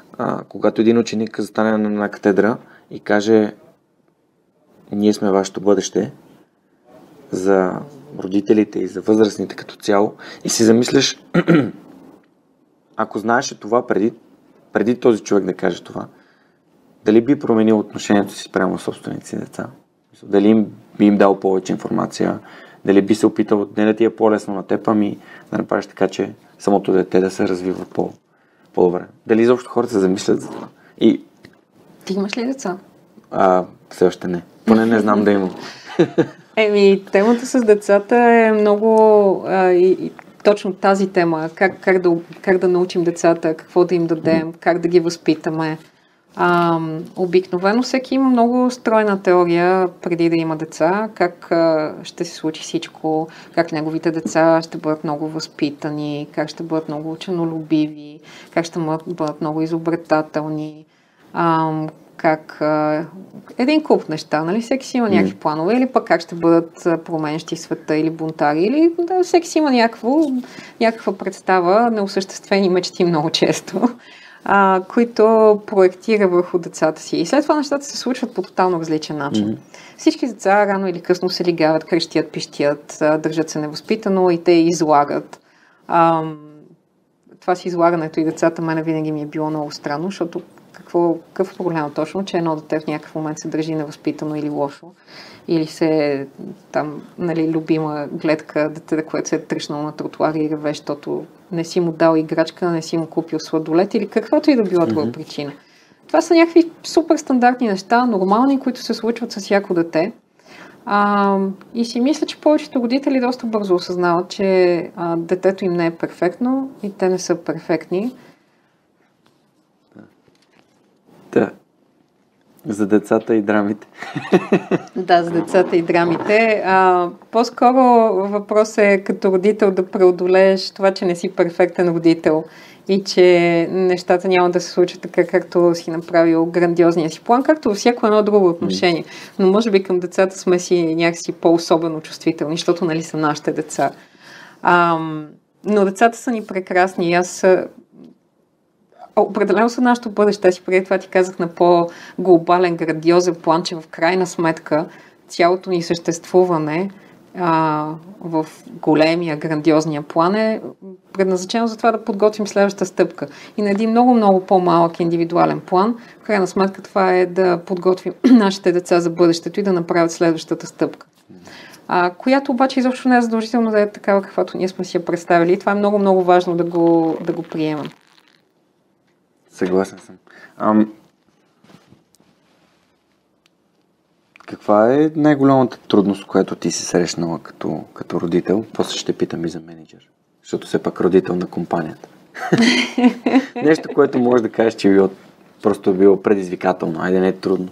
а, когато един ученик застане на една катедра и каже: ние сме вашето бъдеще, за родителите и за възрастните като цяло, и си замисляш, ако знаеше това преди, преди този човек да каже това, дали би променил отношението си спрямо собствените си деца? Дали им, би им дал повече информация? Дали би се опитал не да ти е по-лесно на теб, ами да направиш така, че самото дете да се развива по, по-добре? Дали изобщо хората се замислят за това? И... Ти имаш ли деца? А, все още не. Поне не знам да имам. Еми, темата с децата е много... А, и, и, точно тази тема. Как, как, да, как да научим децата, какво да им дадем, как да ги възпитаме. А, обикновено всеки има много стройна теория преди да има деца, как а, ще се случи всичко, как неговите деца ще бъдат много възпитани, как ще бъдат много ученолюбиви, как ще бъдат много изобретателни, а, как а, един куп неща, нали? Всеки си има някакви планове, или пък как ще бъдат променящи света или бунтари, или да, всеки си има някакво, някаква представа, неосъществени мечти много често, а, които проектира върху децата си. И след това нещата се случват по тотално различен начин. Mm-hmm. Всички деца рано или късно се лигават, крещят, пищят, държат се невъзпитано и те излагат. А, това си излагането и децата мене винаги ми е било много странно, защото какво, какъв е проблема точно, че едно дете в някакъв момент се държи невъзпитано или лошо, или се там, нали, любима гледка дете, което се е тръщнало на тротуара и реве, защото не си му дал играчка, не си му купил сладолет или каквато и да била твоя mm-hmm. причина. Това са някакви супер стандартни неща, нормални, които се случват с всяко дете. А, и си мисля, че повечето родители доста бързо осъзнават, че а, детето им не е перфектно и те не са перфектни. Да. За децата и драмите. Да, за децата и драмите. А, по-скоро въпрос е като родител да преодолееш това, че не си перфектен родител и че нещата няма да се случат така, както си направил грандиозния си план, както във всяко едно друго отношение. Но може би към децата сме си някакси по-особено чувствителни, защото нали са нашите деца. А, но децата са ни прекрасни. Аз определено са нашето бъдеще. Аз си преди това ти казах на по-глобален, грандиозен план, че в крайна сметка цялото ни съществуване а, в големия, грандиозния план е предназначено за това да подготвим следващата стъпка. И на един много-много по-малък индивидуален план, в крайна сметка това е да подготвим нашите деца за бъдещето и да направят следващата стъпка. А, която обаче изобщо не е задължително да е такава, каквато ние сме си я представили. И това е много-много важно да го, да го приемам. Съгласен съм. Ам... Каква е най-голямата трудност, която ти си срещнала като, като родител? После ще питам и за менеджер, защото все пак родител на компанията. Нещо, което можеш да кажеш, че е било, просто е било предизвикателно. Айде, не е трудно.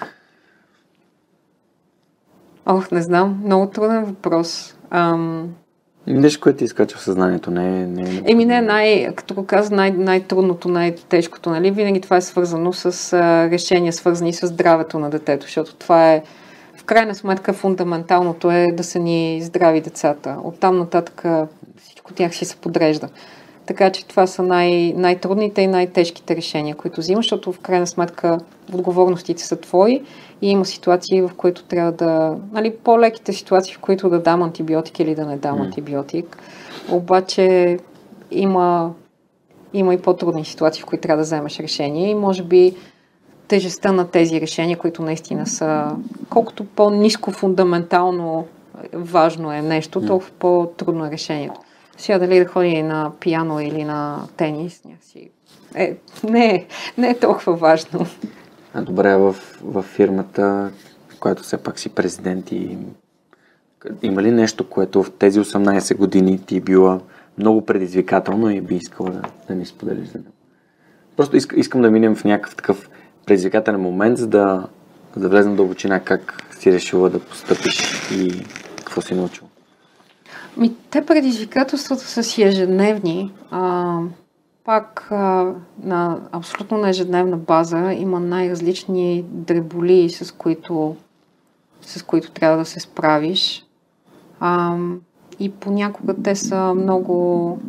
Ох, не знам. Много труден въпрос. Ам... Нещо, което ти изкача в съзнанието, не е... Не е Еми не, най, като го каза, най- най-трудното, най-тежкото, нали? Винаги това е свързано с а, решения, свързани с здравето на детето, защото това е, в крайна сметка, фундаменталното е да са ни здрави децата. Оттам нататък всичко тях си се подрежда. Така че това са най- най-трудните и най-тежките решения, които взимаш, защото в крайна сметка отговорностите са твои и има ситуации, в които трябва да... Нали, по-леките ситуации, в които да дам антибиотик или да не дам mm. антибиотик. Обаче има, има и по-трудни ситуации, в които трябва да вземеш решение и може би тежестта на тези решения, които наистина са... Колкото по-ниско фундаментално важно е нещо, толкова по-трудно е решението. Сега дали да ходи на пиано или на тенис, някакси... Е, не, не е толкова важно. А добре, в, в фирмата, в която все пак си президент, и има ли нещо, което в тези осемнайсет години ти е било много предизвикателно и би искала да, да ни споделиш за него? Просто иск, искам да минем в някакъв такъв предизвикателен момент, за да, за да влезем в дълбочина как си решила да постъпиш и какво си научила. Ми, те предизвикателствата са си ежедневни. А, пак а, на абсолютно на ежедневна база има най-различни дреболии, с които, с които трябва да се справиш. А, и понякога те са много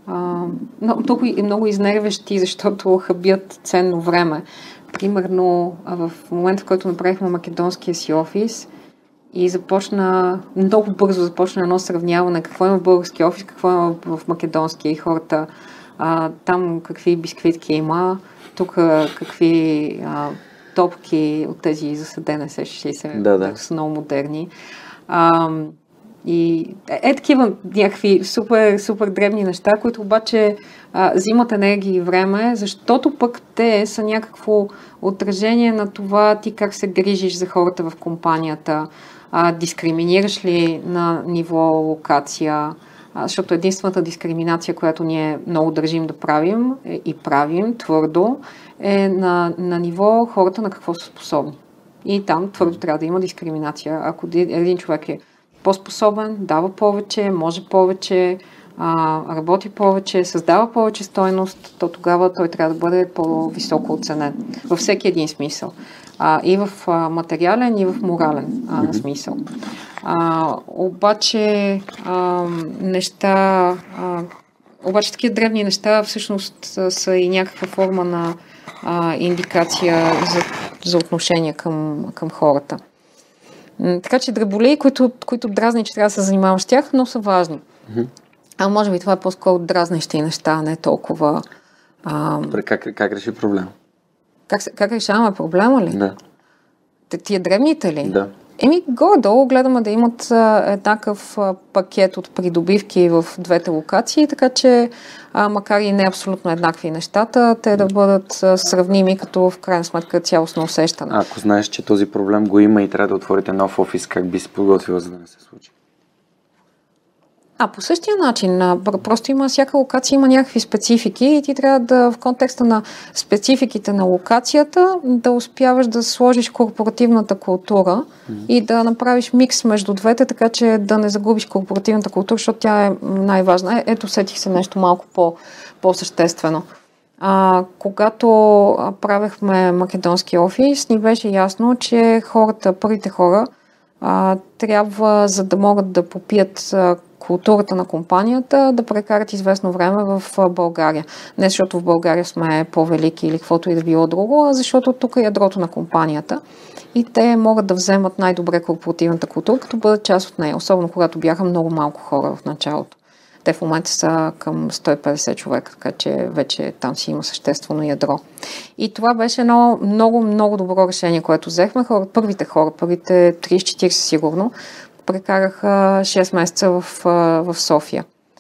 а, много, много изнервящи, защото хабят ценно време. Примерно в момента, в който направихме македонския си офис и започна, много бързо започна едно сравняване какво има в български офис, какво има в македонския и хората а, там какви бисквитки има, тук какви а, топки от тези за седене, сещаш ли се, да, да. са много модерни. А, и е, е такива някакви супер, супер дребни неща, които обаче а, взимат енергия и време, защото пък те са някакво отражение на това ти как се грижиш за хората в компанията, а, дискриминираш ли на ниво локация, а, защото единствената дискриминация, която ние много държим да правим е, и правим твърдо, е на, на ниво хората на какво са способни. И там твърдо трябва да има дискриминация. Ако един човек е по-способен, дава повече, може повече, а, работи повече, създава повече стойност, то тогава той трябва да бъде по-високо оценен. Във всеки един смисъл. А, и в а, материален, и в морален а, mm-hmm. смисъл. А, обаче а, неща, а, обаче такива древни неща всъщност са, са и някаква форма на а, индикация за, за отношение към, към хората. Така че дреболеи, които, които дразни, че трябва да се занимаваш с тях, но са важни. Mm-hmm. А може би това е по-скоро дразнещи неща, не толкова... А... Добре, как, как реши проблема? Как, как решаваме проблема ли? Да. Тия древните ли? Да. Еми, горе-долу гледаме да имат а, еднакъв а, пакет от придобивки в двете локации, така че а, макар и не абсолютно еднакви нещата, те да бъдат а, сравними като в крайна сметка цялостно усещане. Ако знаеш, че този проблем го има и трябва да отворите нов офис, как би се подготвила, за да не се случи? А, по същия начин. Просто има, всяка локация има някакви специфики и ти трябва да, в контекста на спецификите на локацията, да успяваш да сложиш корпоративната култура mm-hmm. и да направиш микс между двете, така че да не загубиш корпоративната култура, защото тя е най-важна. Е, ето, сетих се нещо малко по, по-съществено. А, когато правехме македонски офис, ни беше ясно, че хората, първите хора, а, трябва, за да могат да попият а, културата на компанията, да прекарат известно време в България. Не защото в България сме по-велики или каквото и да било друго, а защото тук е ядрото на компанията и те могат да вземат най-добре корпоративната култура, като бъдат част от нея, особено когато бяха много малко хора в началото. Те в момента са към сто и петдесет човека, така че вече там си има съществено ядро. И това беше едно много, много добро решение, което взехме. Хора, първите хора, първите трийсет-четирийсет сигурно, прекараха шест месеца в, в София.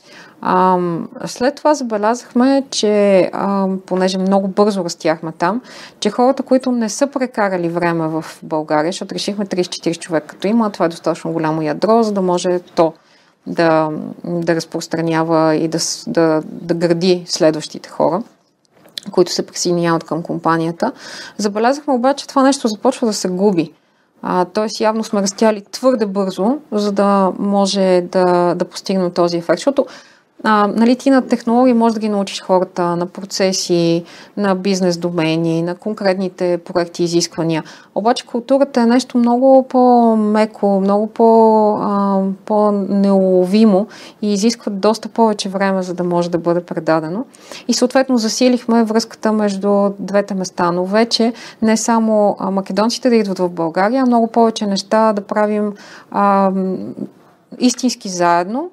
А, след това забелязахме, че а, понеже много бързо растяхме там, че хората, които не са прекарали време в България, защото решихме трийсет-четирийсет човека като има, това е достатъчно голямо ядро, за да може то да, да разпространява и да, да, да гради следващите хора, които се присъединяват към компанията. Забелязахме обаче, че това нещо започва да се губи. Т.е. явно сме растяли твърде бързо, за да може да, да постигнем този ефект. Защото а, нали, ти на технологии може да ги научиш хората, на процеси, на бизнес домени, на конкретните проекти и изисквания. Обаче културата е нещо много по-меко, много по, а, по-неуловимо и изисква доста повече време, за да може да бъде предадено. И съответно засилихме връзката между двете места, но вече не само македонците да идват в България, а много повече неща да правим а, истински заедно,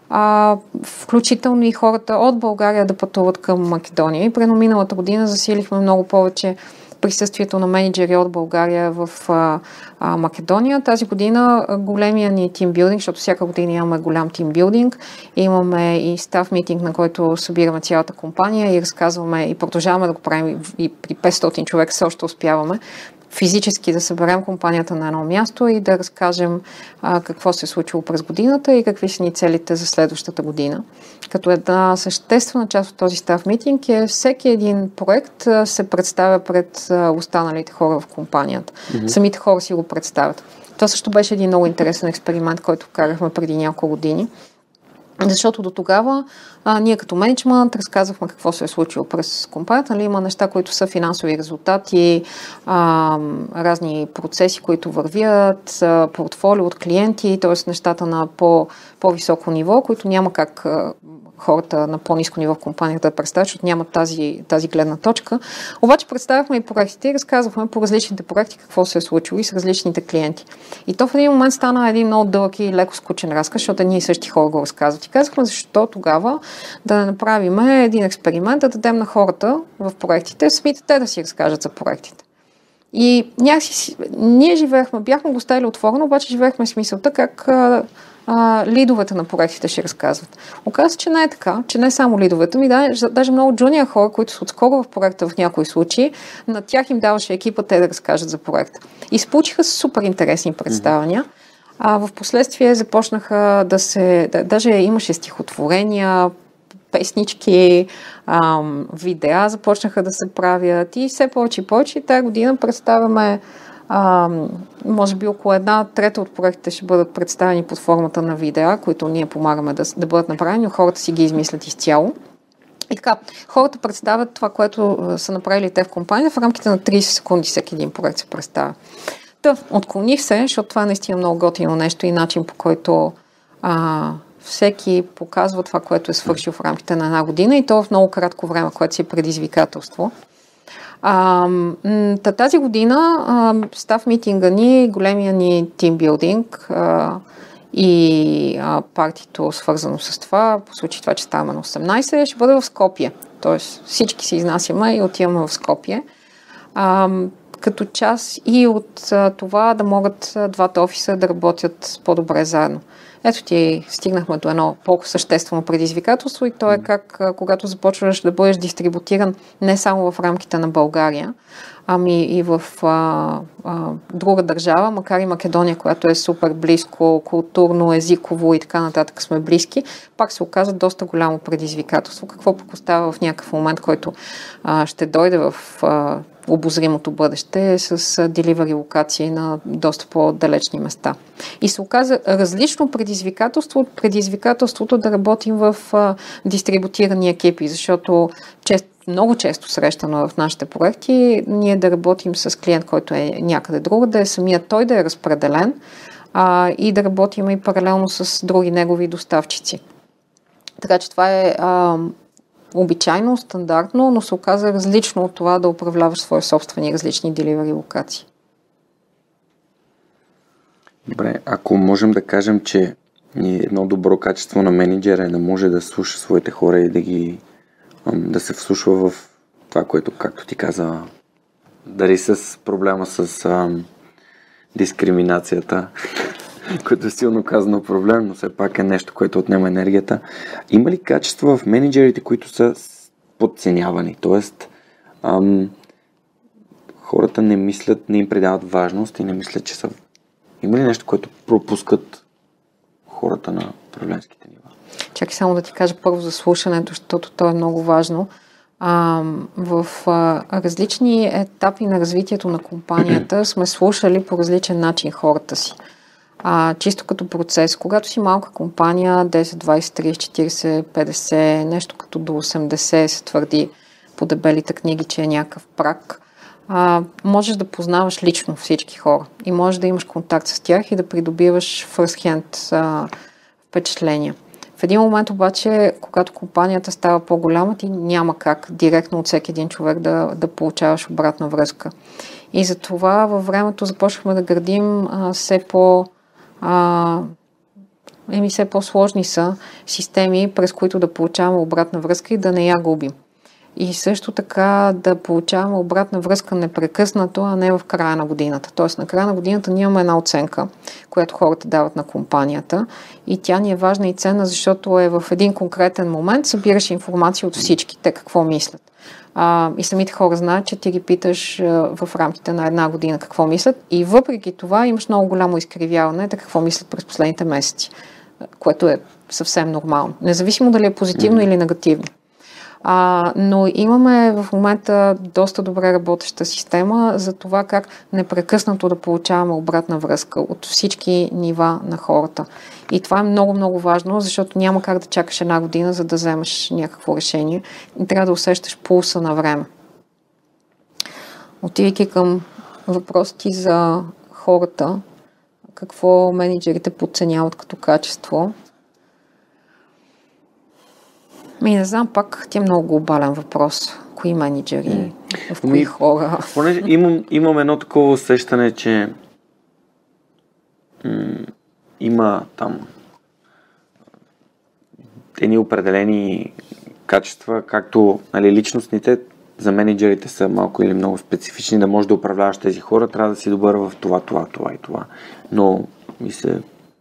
А, включително и хората от България да пътуват към Македония. И през миналата година засилихме много повече присъствието на менеджери от България в а, а, Македония. Тази година големия ни тимбилдинг, защото всяка година имаме голям тимбилдинг, имаме и стаф митинг, на който събираме цялата компания и разказваме и продължаваме да го правим и при петстотин човека също успяваме физически да съберем компанията на едно място и да разкажем а, какво се е случило през годината и какви са ни целите за следващата година. Като една съществена част от този стаф митинг е всеки един проект а, се представя пред а, останалите хора в компанията. Mm-hmm. Самите хора си го представят. Това също беше един много интересен експеримент, който карахме преди няколко години. Защото до тогава а, ние като менеджмент разказвахме какво се е случило през компанията. Нали, има неща, които са финансови резултати, а, разни процеси, които вървят, а, портфолио от клиенти, т.е. нещата на по, по-високо ниво, които няма как а, хората на по-ниско ниво в компанията да представят, защото нямат тази, тази гледна точка. Обаче представяхме и проектите и разказвахме по различните проекти какво се е случило и с различните клиенти. И то в един момент стана един много дълъг и леко скучен разказ, защото ние същи хора го разказват. И казахме, защо тогава да не направим един експеримент, да дадем на хората в проектите, самите те да си разкажат за проектите. И някакси, ние живеехме, бяхме го оставили отворено, обаче живеехме с мисълта как а, а, лидовете на проектите ще разказват. Оказва се, че не е така, че не само лидовете, ми да, даже много джуниор хора, които са отскоро в проекта в някои случаи, на тях им даваше екипа те да разкажат за проекта. И се получиха супер интересни представяния. А в последствие започнаха да се, да, даже имаше стихотворения, песнички, ам, видеа започнаха да се правят и все повече и повече. Тая година представяме, ам, може би около една трета от проектите ще бъдат представени под формата на видеа, които ние помагаме да, да бъдат направени, но хората си ги измислят изцяло. И така, хората представят това, което са направили те в компания, в рамките на трийсет секунди всеки един проект се представя. Та, отклоних се, защото това е наистина много готино нещо и начин, по който а, всеки показва това, което е свършил в рамките на една година и то в много кратко време, което си е предизвикателство. А, тази година а, став митинга ни, големия ни тимбилдинг а, и а, партито свързано с това, по случай това, че ставаме на осемнайсет, ще бъде в Скопие. Тоест всички се изнасяме и отиваме в Скопие. А, като част и от а, това да могат а, двата офиса да работят по-добре заедно. Ето ти стигнахме до едно по-съществено предизвикателство и то е как, а, когато започваш да бъдеш дистрибутиран не само в рамките на България, ами и в а, а, друга държава, макар и Македония, която е супер близко, културно, езиково и така нататък сме близки, пак се оказа доста голямо предизвикателство. Какво пък остава в някакъв момент, който а, ще дойде в а, обозримото бъдеще с деливери локации на доста по-далечни места. И се оказа различно предизвикателство от предизвикателството да работим в а, дистрибутирани екипи, защото често, много често срещано в нашите проекти ние да работим с клиент, който е някъде друга, да е самият той да е разпределен а, и да работим и паралелно с други негови доставчици. Така че това е а, обичайно, стандартно, но се оказа различно от това да управляваш свои собствени различни деливери локации. Добре, ако можем да кажем, че едно добро качество на менеджера е да може да слуша своите хора и да ги да се вслушва в това, което, както ти каза, дали с проблема с ам, дискриминацията, което е силно казано проблем, но все пак е нещо, което отнема енергията. Има ли качества в менеджерите, които са подценявани? Тоест, ам, хората не мислят, не им придават важност и не мислят, че са... Има ли нещо, което пропускат хората на управленските нива? Чакай само да ти кажа първо за слушането, защото то е много важно. А, в а, различни етапи на развитието на компанията сме слушали по различен начин хората си. А, чисто като процес. Когато си малка компания, десет, двайсет, трийсет, четирийсет, петдесет, нещо като до осемдесет се твърди по дебелите книги, че е някакъв праг, а, можеш да познаваш лично всички хора и можеш да имаш контакт с тях и да придобиваш first hand а, впечатления. В един момент обаче, когато компанията става по-голяма, ти няма как директно от всеки един човек да, да получаваш обратна връзка. И затова във времето започнахме да градим а, все по- а, еми все по-сложни са системи, през които да получаваме обратна връзка и да не я губим. И също така да получаваме обратна връзка непрекъснато, а не в края на годината. Тоест на края на годината ние имаме една оценка, която хората дават на компанията и тя ни е важна и ценна, защото е в един конкретен момент събираш информация от всички, те какво мислят. А, и самите хора знаят, че ти ги питаш а, в рамките на една година какво мислят и въпреки това имаш много голямо изкривяване да какво мислят през последните месеци, което е съвсем нормално. Независимо дали е позитивно mm-hmm. или негативно. А, но имаме в момента доста добре работеща система за това как непрекъснато да получаваме обратна връзка от всички нива на хората. И това е много-много важно, защото няма как да чакаш една година, за да вземеш някакво решение. И трябва да усещаш пулса на време. Отивайки към въпросите за хората, какво менеджерите подценяват като качество. Ми не знам, пак ти е много глобален въпрос. Кои менеджери, mm. в кои ми, хора. Понеже имам, имам едно такова усещане, че м- има там едни определени качества, както нали, личностните за менеджерите са малко или много специфични, да можеш да управляваш тези хора, трябва да си добър в това, това, това и това. Но ми се...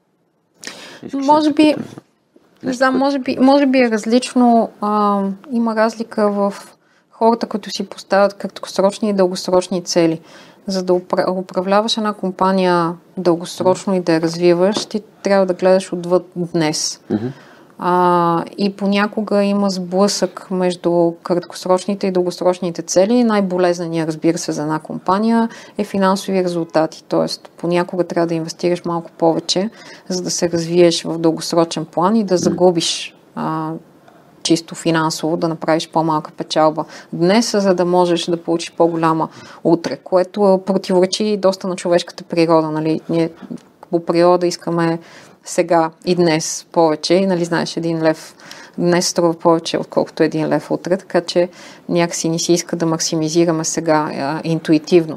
Може би, не знам, може би, може би е различно. А, има разлика в хората, които си поставят краткосрочни и дългосрочни цели. За да управляваш една компания дългосрочно и да я развиваш, ти трябва да гледаш отвъд днес. Mm-hmm. А, и понякога има сблъсък между краткосрочните и дългосрочните цели. Най-болезненият, разбира се, за една компания е финансови резултати. Тоест, понякога трябва да инвестираш малко повече, за да се развиеш в дългосрочен план и да загубиш а, чисто финансово, да направиш по-малка печалба днес, за да можеш да получиш по-голяма утре, което противоречи доста на човешката природа. Нали? Ние по природа искаме сега и днес повече. И нали знаеш, един лев днес струва повече, отколкото един лев утре, така че някакси ни си иска да максимизираме сега а, интуитивно.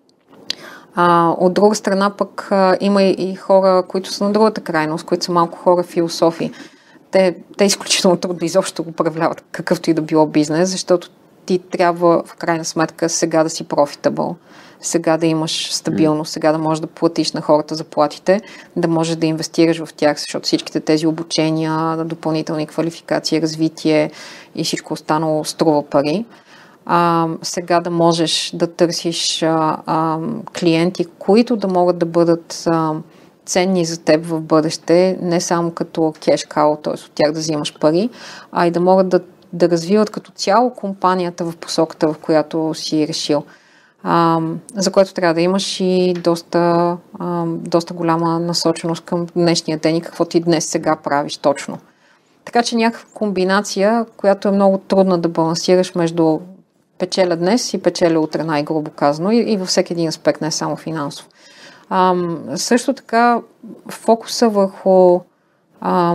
А, от друга страна пък а, има и, и хора, които са на другата крайност, които са малко хора философи. Те, те изключително трудно изобщо управляват какъвто и да било бизнес, защото ти трябва в крайна сметка сега да си профитабъл, сега да имаш стабилност, сега да можеш да платиш на хората заплатите, да можеш да инвестираш в тях, защото всичките тези обучения, допълнителни квалификации, развитие и всичко останало струва пари. А, сега да можеш да търсиш а, а, клиенти, които да могат да бъдат а, ценни за теб в бъдеще, не само като кеш као, т.е. от тях да взимаш пари, а и да могат да, да развиват като цяло компанията в посоката, в която си решил. А, за което трябва да имаш и доста, а, доста голяма насоченост към днешния ден и какво ти днес сега правиш точно. Така че някаква комбинация, която е много трудна да балансираш между печеля днес и печеля утре, най-грубо казано, и, и във всеки един аспект, не само финансов. А, също така фокуса върху, а,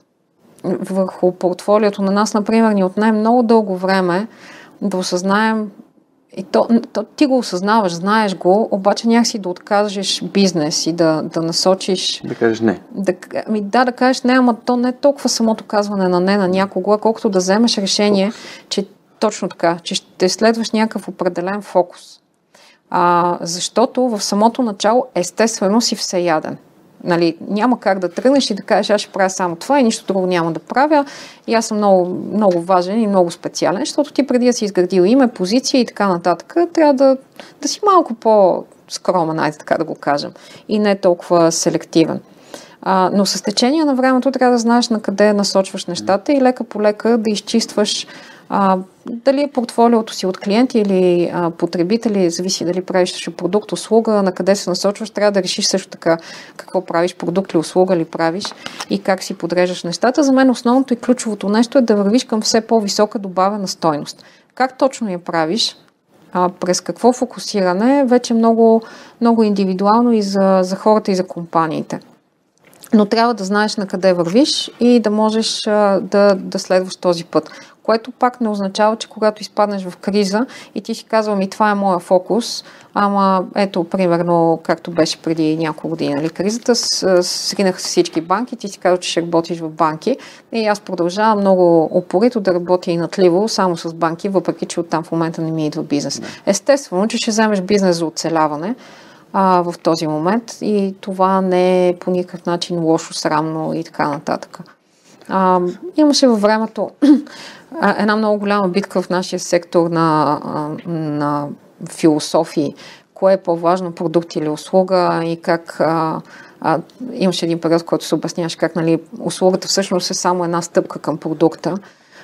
върху портфолиото на нас, например, ни отнеме много дълго време да осъзнаем. И то, то, ти го осъзнаваш, знаеш го, обаче някакси да откажеш бизнес и да, да насочиш... Да кажеш не. Да, ами да, да кажеш не, ама то не е толкова самото казване на не на някого, колкото да вземеш решение, че точно така, че ще следваш някакъв определен фокус. А, защото в самото начало естествено си всеяден. Нали, няма как да тръгнеш и да кажеш, аз ще правя само това и нищо друго няма да правя и аз съм много, много важен и много специален, защото ти преди да си изградил име, позиция и така нататък, трябва да, да си малко по-скромен, айде така да го кажем, и не толкова селективен. А, но с течение на времето трябва да знаеш на къде насочваш нещата и лека по лека да изчистваш а, дали е портфолиото си от клиенти или а, потребители, зависи дали правиш продукт, услуга, на къде се насочваш, трябва да решиш също така какво правиш, продукт ли, услуга ли правиш и как си подреждаш нещата. За мен основното и ключовото нещо е да вървиш към все по-висока добавена стойност. Как точно я правиш, а, през какво фокусиране, вече много, много индивидуално и за, за хората и за компаниите. Но трябва да знаеш на къде вървиш и да можеш а, да, да следваш този път. Което пак не означава, че когато изпаднеш в криза и ти си казвам, ми това е моя фокус, ама ето, примерно, както беше преди няколко години, нали, кризата, сринаха се всички банки, ти си казва, че ще работиш в банки и аз продължавам много упорито да работя и натливо само с банки, въпреки че оттам в момента не ми идва бизнес. Естествено, че ще вземеш бизнес за оцеляване, А, в този момент и това не е по никакъв начин лошо, срамно и така нататък. А, имаше във времето една много голяма битка в нашия сектор на, на философии, кое е по-важно, продукт или услуга и как а, а, имаше един период, в който се обясняваше как, нали, услугата всъщност е само една стъпка към продукта.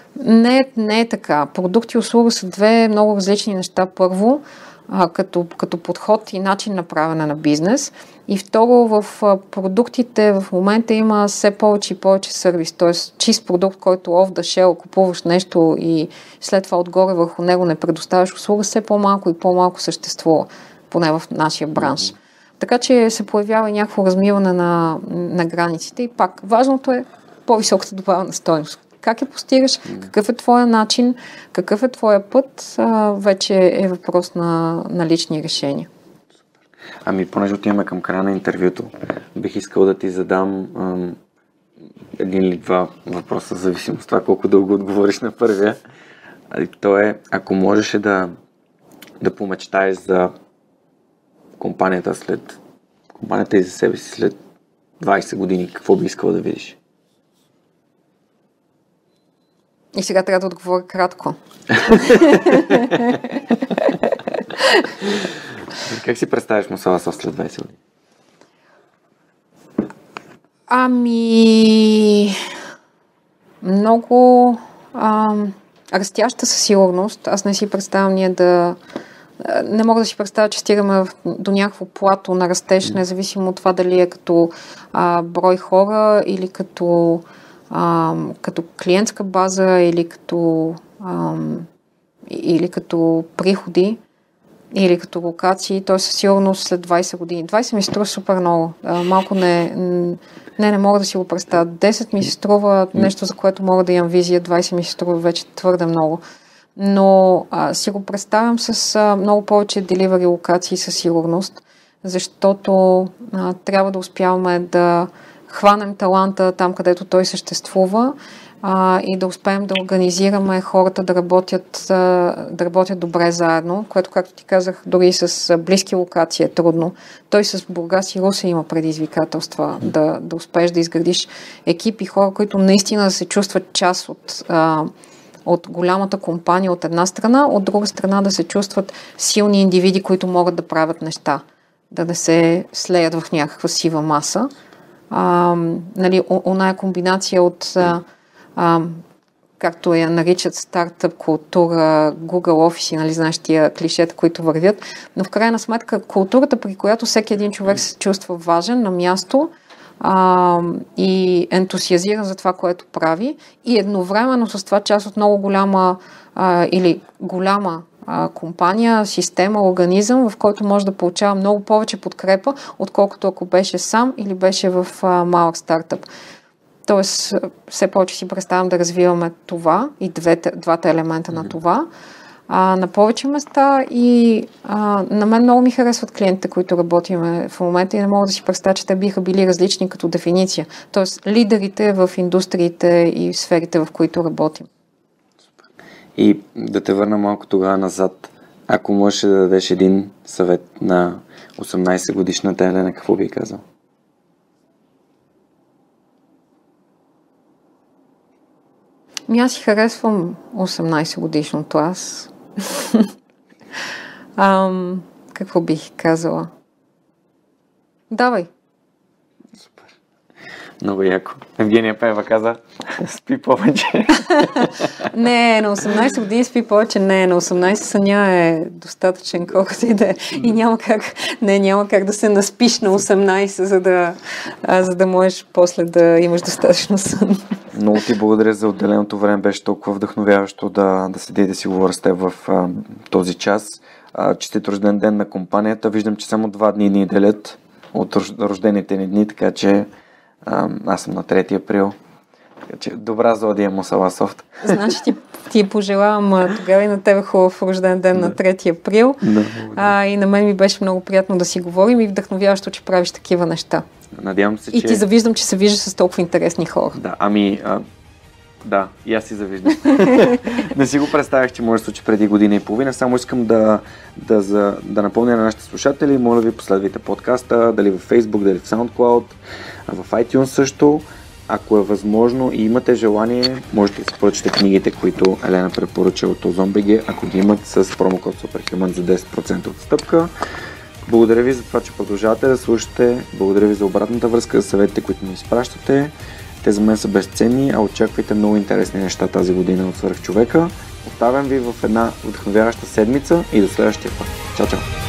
Не, не е така. Продукт и услуга са две много различни неща. Първо, А, като, като подход и начин на правене на бизнес. И второ, в а, продуктите в момента има все повече и повече сервис, т.е. чист продукт, който off the shelf, купуваш нещо и след това отгоре върху него не предоставяш услуга, все по-малко и по-малко съществува, поне в нашия бранш. Mm-hmm. Така че се появява и някакво размиване на, на границите и пак важното е по-високата добавена стойност. Как я постигаш, какъв е твоя начин, какъв е твоя път, а, вече е въпрос на, на лични решения. Ами, понеже отиваме към края на интервюто, бих искал да ти задам ам, един или два въпроса, в зависимост от това колко дълго отговориш на първия. А, то е, ако можеш да, да помечтаеш за компанията след компанията и за себе си след двайсет години, какво би искал да видиш? И сега трябва да отговоря кратко. Как си представяш Мусаласофт след двайсет години? Ами... Много... Ам, растяща със сигурност. Аз не си представям ние да... Не мога да си представя, че стигаме до някакво плато на растеж, независимо от това дали е като а, брой хора или като, а, като клиентска база или като, а, или като приходи или като локации. Той със сигурност след двайсет години. двайсет ми се струва супер много. А, малко не, не, не мога да си го представя. десет ми се струва нещо, за което мога да имам визия. двайсет ми се струва вече твърде много. Но а, си го представям с а, много повече деливери локации със сигурност, защото а, трябва да успяваме да хванем таланта там, където той съществува а, и да успеем да организираме хората да работят, а, да работят добре заедно, което, както ти казах, дори с а, близки локации е трудно. Той с Бургас и Русе има предизвикателства да, да успееш да изградиш екипи, хора, които наистина се чувстват част от а, от голямата компания от една страна, от друга страна да се чувстват силни индивиди, които могат да правят неща, да не се слеят в някаква сива маса. А, нали, оная комбинация от, а, а, както я наричат, стартъп култура, Google офиси, нали, знаеш тия клишета, които вървят, но в крайна сметка културата, при която всеки един човек се чувства важен на място, Uh, и ентусиазиран за това, което прави и едновременно с това част от много голяма uh, или голяма uh, компания, система, организъм, в който може да получава много повече подкрепа, отколкото ако беше сам или беше в uh, малък стартъп. Тоест, все повече си представям да развиваме това и двете, двата елемента mm-hmm. на това а, на повече места и а, на мен много ми харесват клиентите, които работиме в момента и не мога да си представя, че те биха били различни като дефиниция. Тоест лидерите в индустриите и сферите, в които работим. И да те върна малко тогава назад. Ако можеш да дадеш един съвет на осемнайсет годишната Елена, какво би казал? Ми аз си харесвам осемнайсет годишното аз. Ам, какво бих казала? Давай. Супер. Много яко. Евгения Пеева каза, спи повече. Не, на осемнайсет години спи повече. Не, на осемнайсет съня е достатъчен, колкото и да е. И няма как, не, няма как да се наспиш на осемнайсет, за да, а, за да можеш после да имаш достатъчно сън. Много ти благодаря за отделеното време. Беше толкова вдъхновяващо да, да седи и да си говоря с теб в а, този час. А, честит рожден ден на компанията. Виждам, че само два дни ни делят от рождените ни дни, така че а, аз съм на трети април. Така че добра зодия Мусаласофт. Значи ти, ти пожелавам тогава и на тебе хубав рожден ден да. На трети април. Да, а, и на мен ми беше много приятно да си говорим и вдъхновяващо, че правиш такива неща. Надявам се, и че... ти завиждам, че се виждаш с толкова интересни хора. Да, ами... А... Да, и аз си завиждам. Не си го представях, че може да случи преди година и половина. Само искам да, да, за, да напомня на нашите слушатели, моля ви последвайте подкаста, дали в Facebook, дали в SoundCloud, в iTunes също. Ако е възможно и имате желание, можете да си поръчате книгите, които Елена препоръча от Ozon.bg, ако ги имат с промокод SUPERHUMAN за десет процента отстъпка. Благодаря ви за това, че продължавате да слушате. Благодаря ви за обратната връзка, за съветите, които ми изпращате. Те за мен са безценни, а очаквайте много интересни неща тази година от Свръхчовека. Оставям ви в една вдъхновяваща седмица и до следващия път. Чао, чао!